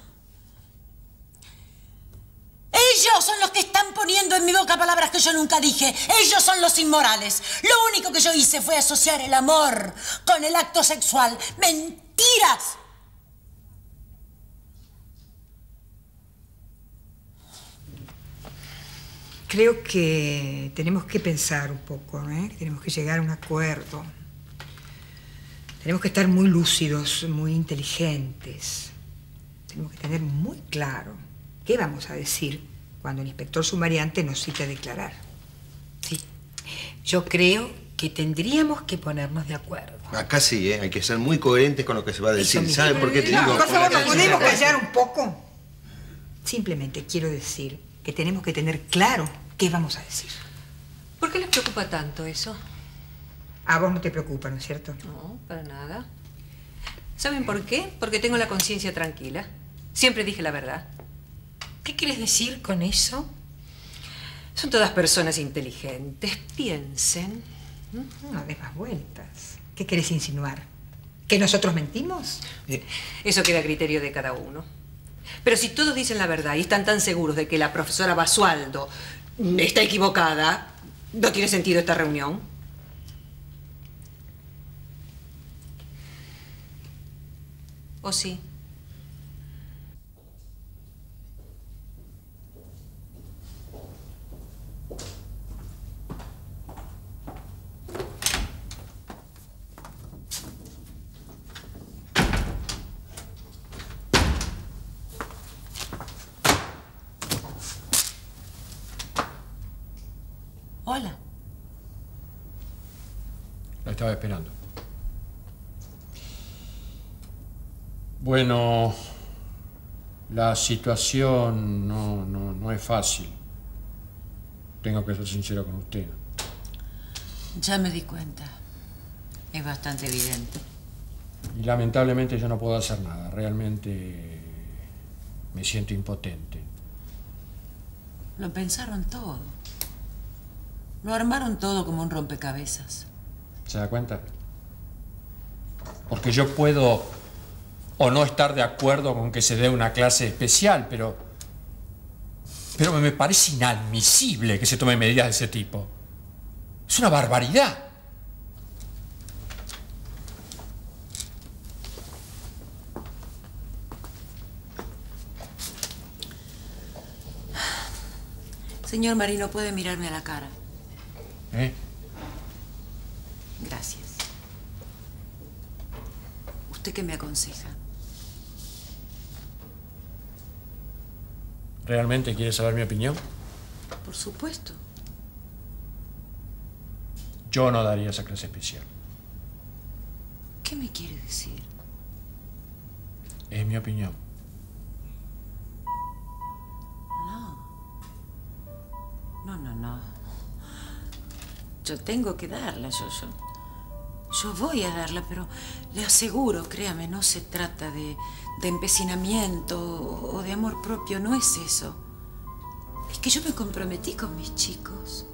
Ellos son los que están poniendo en mi boca palabras que yo nunca dije. Ellos son los inmorales. Lo único que yo hice fue asociar el amor con el acto sexual. ¡Mentiras! Creo que tenemos que pensar un poco, ¿eh? Tenemos que llegar a un acuerdo. Tenemos que estar muy lúcidos, muy inteligentes. Tenemos que tener muy claro qué vamos a decir cuando el inspector sumariante nos cite a declarar. Sí. Yo creo que tendríamos que ponernos de acuerdo. Acá sí, ¿eh? Hay que ser muy coherentes con lo que se va a decir. ¿Saben por qué te No, digo? por favor, ¿nos podemos callar un poco? Simplemente quiero decir que tenemos que tener claro qué vamos a decir. ¿Por qué les preocupa tanto eso? A vos no te preocupa, ¿no es cierto? No, para nada. ¿Saben por qué? Porque tengo la conciencia tranquila. Siempre dije la verdad. ¿Qué quieres decir con eso? Son todas personas inteligentes. Piensen. No des más vueltas. ¿Qué querés insinuar? ¿Que nosotros mentimos? Eso queda a criterio de cada uno. Pero si todos dicen la verdad y están tan seguros de que la profesora Basualdo está equivocada, ¿no tiene sentido esta reunión? ¿O sí? Hola. La estaba esperando. Bueno, la situación no, no, no es fácil. Tengo que ser sincero con usted. Ya me di cuenta. Es bastante evidente. Y lamentablemente yo no puedo hacer nada. Realmente me siento impotente. Lo pensaron todo. Lo armaron todo como un rompecabezas. ¿Se da cuenta? Porque yo puedo o no estar de acuerdo con que se dé una clase especial, pero... Pero me parece inadmisible que se tomen medidas de ese tipo. Es una barbaridad. Señor Marino, ¿puede mirarme a la cara? ¿Eh? Gracias. ¿Usted qué me aconseja? ¿Realmente quiere saber mi opinión? Por supuesto. Yo no daría esa clase especial. ¿Qué me quiere decir? Es mi opinión. No, no, no. Yo tengo que darla, yo, yo. Yo voy a darla, pero le aseguro, créame, no se trata de, de empecinamiento o de amor propio, no es eso. Es que yo me comprometí con mis chicos.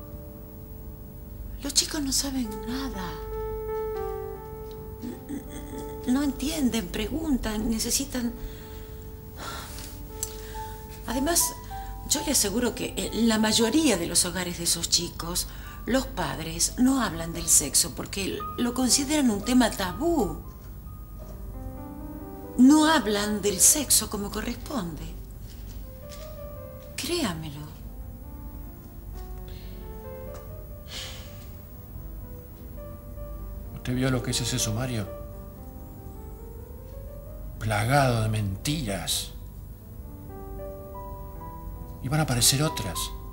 Los chicos no saben nada. No entienden, preguntan, necesitan... Además, yo le aseguro que en la mayoría de los hogares de esos chicos, los padres no hablan del sexo porque lo consideran un tema tabú. No hablan del sexo como corresponde. Créamelo. ¿Usted vio lo que es ese sumario? Plagado de mentiras. Y van a aparecer otras.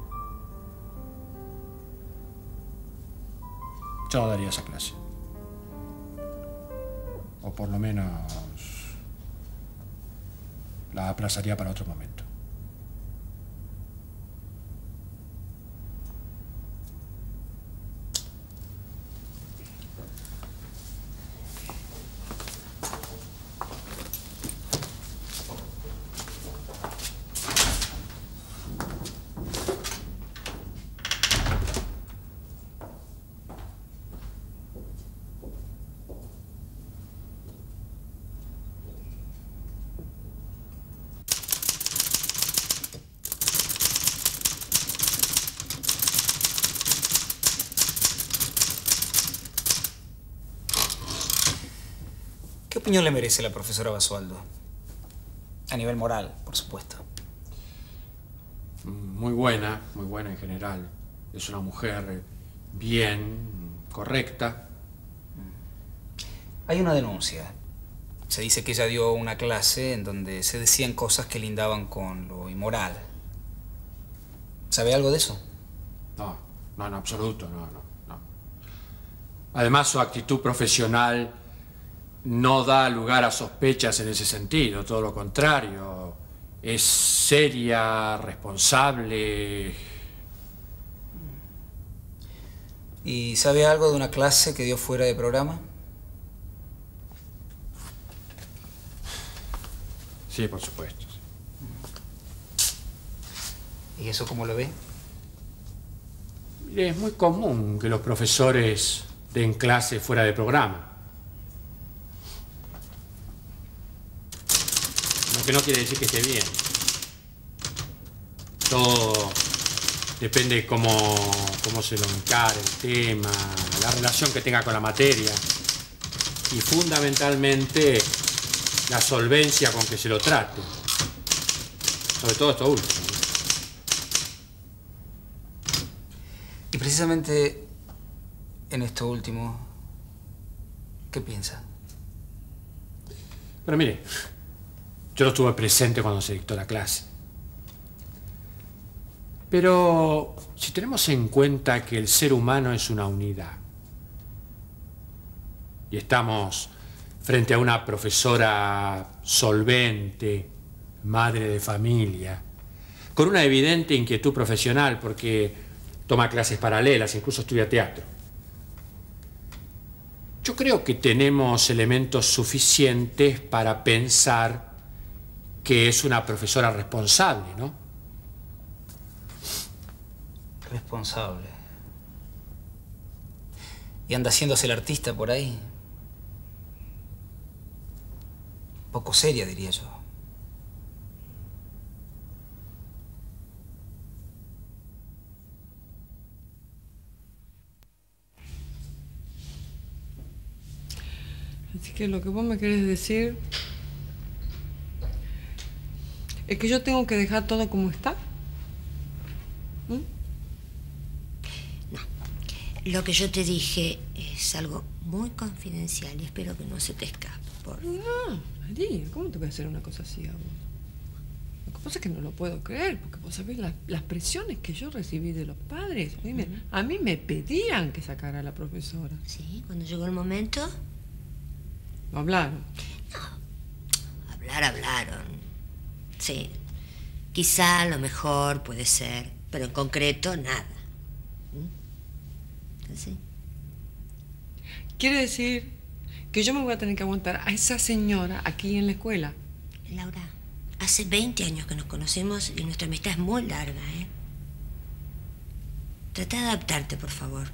Yo no daría esa clase. O por lo menos la aplazaría para otro momento. ¿Qué opinión le merece la profesora Basualdo? A nivel moral, por supuesto. Muy buena, muy buena en general. Es una mujer bien, correcta. Hay una denuncia. Se dice que ella dio una clase en donde se decían cosas que lindaban con lo inmoral. ¿Sabe algo de eso? No, no, en absoluto, no, no, no. Además, su actitud profesional no da lugar a sospechas en ese sentido, todo lo contrario. Es seria, responsable. ¿Y sabe algo de una clase que dio fuera de programa? Sí, por supuesto. ¿Y eso cómo lo ve? Mire, es muy común que los profesores den clases fuera de programa. Lo que no quiere decir que esté bien. Todo depende de cómo, cómo se lo encare el tema, la relación que tenga con la materia y fundamentalmente la solvencia con que se lo trate. Sobre todo esto último. Y precisamente en esto último, ¿qué piensa? Pero mire, yo no estuve presente cuando se dictó la clase. Pero si tenemos en cuenta que el ser humano es una unidad y estamos frente a una profesora solvente, madre de familia, con una evidente inquietud profesional porque toma clases paralelas, incluso estudia teatro. Yo creo que tenemos elementos suficientes para pensar que es una profesora responsable, ¿no? Responsable. Y anda haciéndose el artista por ahí. Poco seria, diría yo. Así que lo que vos me querés decir es que yo tengo que dejar todo como está. ¿Mm? No. Lo que yo te dije es algo muy confidencial y espero que no se te escape. Por... No, María, ¿cómo te voy a hacer una cosa así a vos? Lo que pasa es que no lo puedo creer, porque vos sabés las, las presiones que yo recibí de los padres. A mí, me, uh-huh. a mí me pedían que sacara a la profesora. Sí, cuando llegó el momento... ¿No hablaron? No, hablar hablaron. Sí, quizá a lo mejor puede ser, pero en concreto nada. ¿Mm? ¿Así? Quiere decir que yo me voy a tener que aguantar a esa señora aquí en la escuela. Laura, hace veinte años que nos conocemos y nuestra amistad es muy larga, ¿eh? Trata de adaptarte, por favor.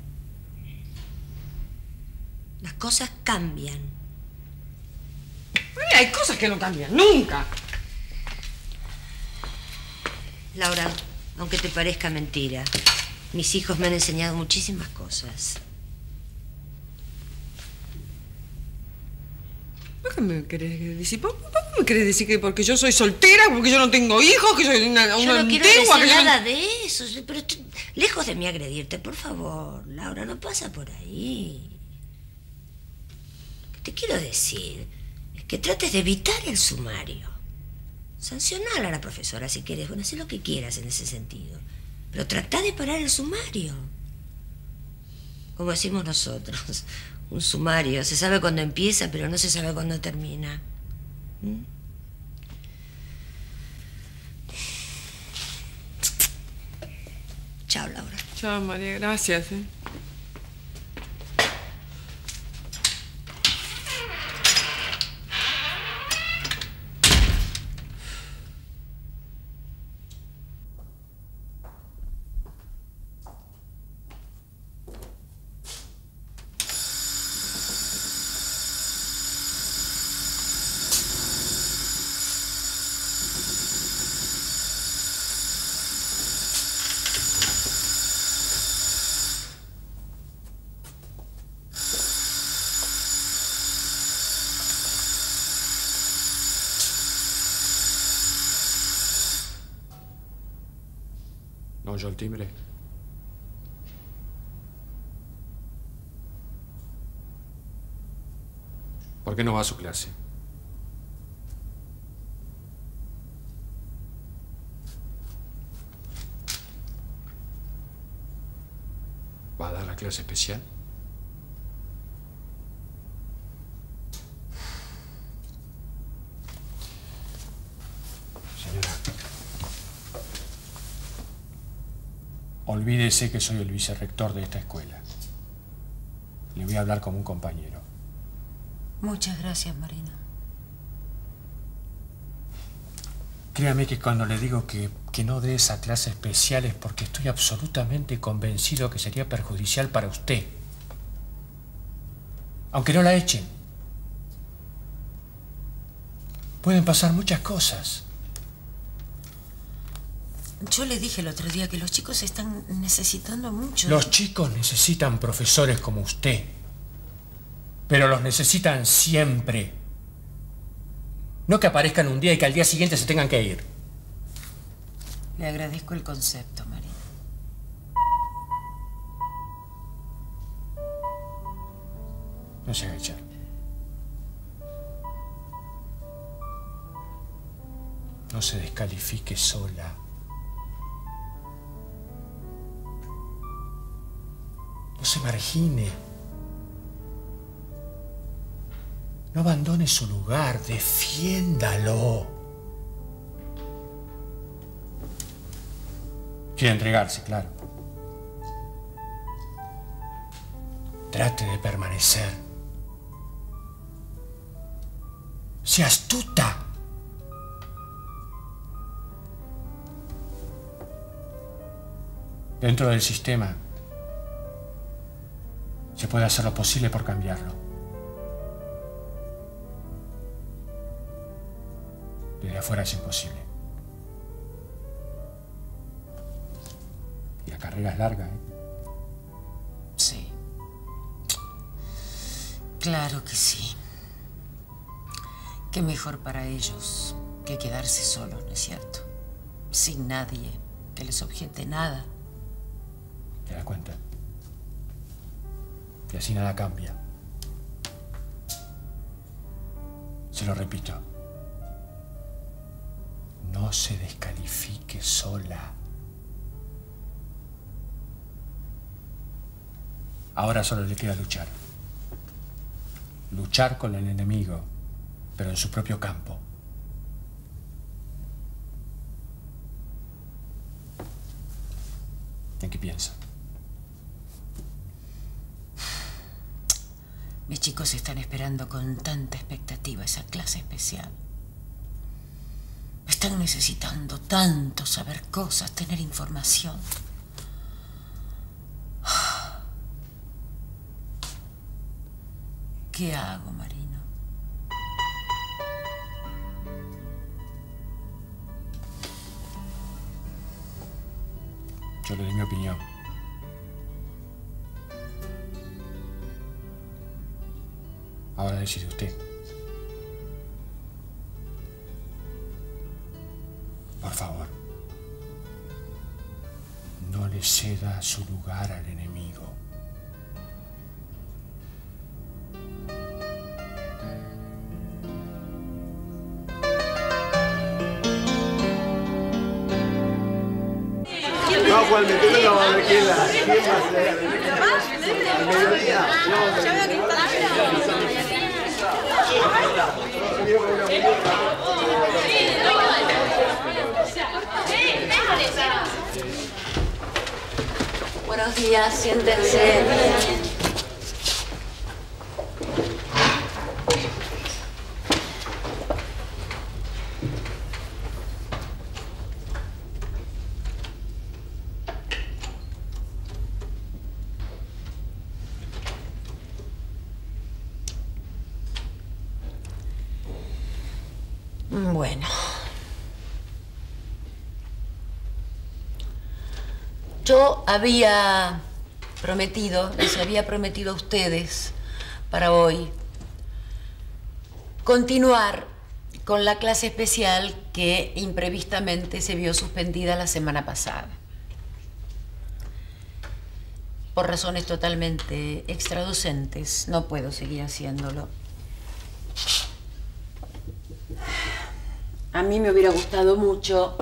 Las cosas cambian. María, hay cosas que no cambian, nunca. Laura, aunque te parezca mentira, mis hijos me han enseñado muchísimas cosas. ¿Por qué me querés decir? ¿Por qué me querés decir que porque yo soy soltera, porque yo no tengo hijos, que soy una, una yo no quiero antigua, decir que yo nada no... de eso, pero estoy, lejos de mí agredirte, por favor, Laura, no pasa por ahí. Lo que te quiero decir es que trates de evitar el sumario. Sancionala a la profesora si quieres, bueno, haz lo que quieras en ese sentido, pero trata de parar el sumario. Como decimos nosotros, un sumario se sabe cuándo empieza, pero no se sabe cuándo termina. ¿Mm? Chao, Laura. Chao, María, gracias. ¿eh? ¿No oyó el timbre? ¿Por qué no va a su clase? ¿Va a dar la clase especial? Señora, olvídese que soy el vicerrector de esta escuela. Le voy a hablar como un compañero. Muchas gracias, Marino. Créame que cuando le digo que, que no dé esa clase especial es porque estoy absolutamente convencido que sería perjudicial para usted. Aunque no la echen. Pueden pasar muchas cosas. Yo le dije el otro día que los chicos están necesitando mucho. Los chicos necesitan profesores como usted. Pero los necesitan siempre. No que aparezcan un día y que al día siguiente se tengan que ir. Le agradezco el concepto, Marino. No se haga echar. No se descalifique sola. No se margine. No abandone su lugar, defiéndalo. Quiere entregarse, claro. Trate de permanecer. Sé astuta. Dentro del sistema se puede hacer lo posible por cambiarlo. Desde afuera es imposible. Y la carrera es larga, ¿eh? Sí. Claro que sí. Qué mejor para ellos que quedarse solos, ¿no es cierto? Sin nadie que les objete nada. ¿Te das cuenta? Y así nada cambia. Se lo repito. No se descalifique sola. Ahora solo le queda luchar. Luchar con el enemigo, pero en su propio campo. ¿En qué piensa? Mis chicos están esperando con tanta expectativa esa clase especial. Están necesitando tanto saber cosas, tener información. ¿Qué hago, Marino? Yo le doy mi opinión. Ahora decide usted. Por favor, no le ceda su lugar al enemigo. No, Juan, me quedo en la barraquera. ¿Quién va a ser? ¿El mediodía? No, ya veo que está. Buenos días, siéntense. Bueno. Yo había prometido, les había prometido a ustedes para hoy continuar con la clase especial que imprevistamente se vio suspendida la semana pasada. Por razones totalmente extraducentes, no puedo seguir haciéndolo. A mí me hubiera gustado mucho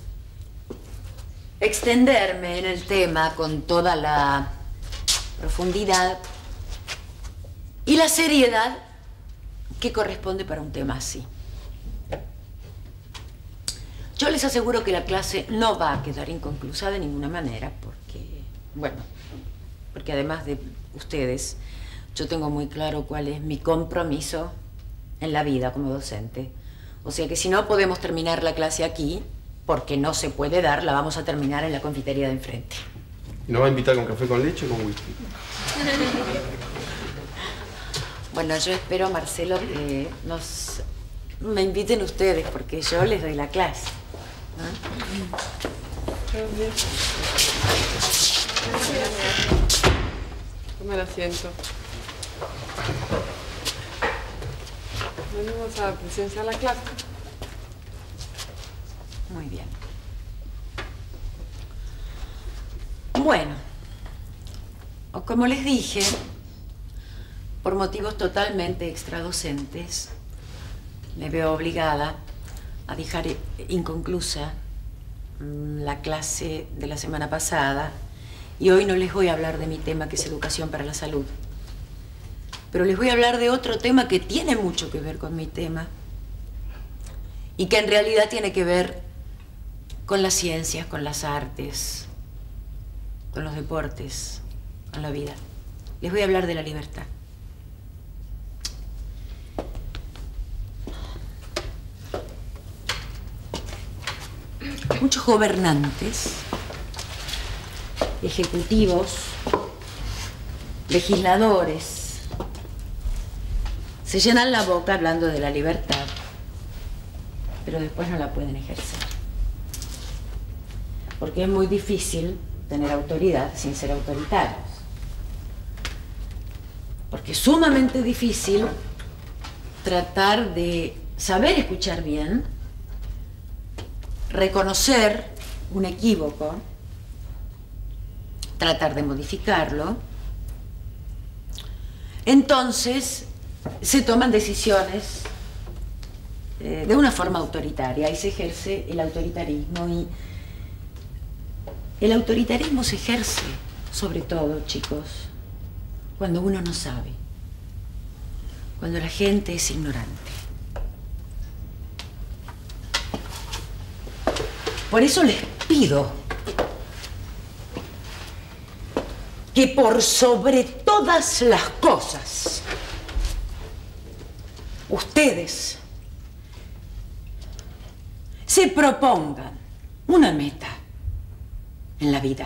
extenderme en el tema con toda la profundidad y la seriedad que corresponde para un tema así. Yo les aseguro que la clase no va a quedar inconclusa de ninguna manera porque, bueno, porque además de ustedes, yo tengo muy claro cuál es mi compromiso en la vida como docente. O sea que si no podemos terminar la clase aquí, porque no se puede dar, la vamos a terminar en la confitería de enfrente. ¿Y nos va a invitar con café con leche o con whisky? Bueno, yo espero, Marcelo, que nos me inviten ustedes, porque yo les doy la clase. ¿No? Toma el asiento. Venimos a presenciar la clase. Muy bien. Bueno, o como les dije, por motivos totalmente extradocentes, me veo obligada a dejar inconclusa la clase de la semana pasada y hoy no les voy a hablar de mi tema, que es educación para la salud. Pero les voy a hablar de otro tema que tiene mucho que ver con mi tema y que en realidad tiene que ver con las ciencias, con las artes, con los deportes, con la vida. Les voy a hablar de la libertad. muchos gobernantes, ejecutivos, legisladores, se llenan la boca hablando de la libertad, pero después no la pueden ejercer. Porque es muy difícil tener autoridad sin ser autoritarios. Porque es sumamente difícil tratar de saber escuchar bien, reconocer un equívoco, tratar de modificarlo. Entonces se toman decisiones eh, de una forma autoritaria y se ejerce el autoritarismo. Y el autoritarismo se ejerce, sobre todo, chicos, cuando uno no sabe, cuando la gente es ignorante. Por eso les pido que por sobre todas las cosas, ustedes se propongan una meta en la vida.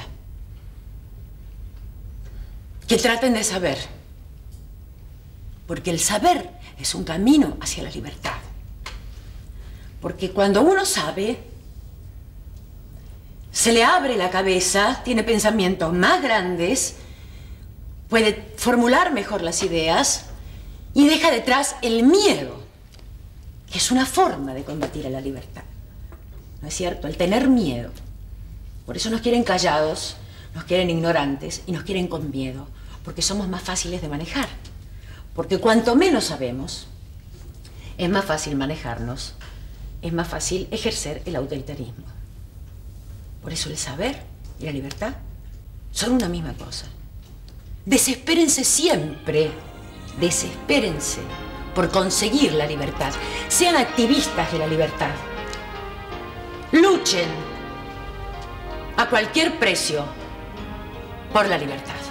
Que traten de saber. Porque el saber es un camino hacia la libertad. Porque cuando uno sabe, se le abre la cabeza, tiene pensamientos más grandes, puede formular mejor las ideas y deja detrás el miedo, que es una forma de combatir a la libertad. ¿No es cierto? El tener miedo. Por eso nos quieren callados, nos quieren ignorantes y nos quieren con miedo, porque somos más fáciles de manejar. Porque cuanto menos sabemos, es más fácil manejarnos, es más fácil ejercer el autoritarismo. Por eso el saber y la libertad son una misma cosa. Desespérense siempre, desespérense por conseguir la libertad. Sean activistas de la libertad. Luchen a cualquier precio por la libertad.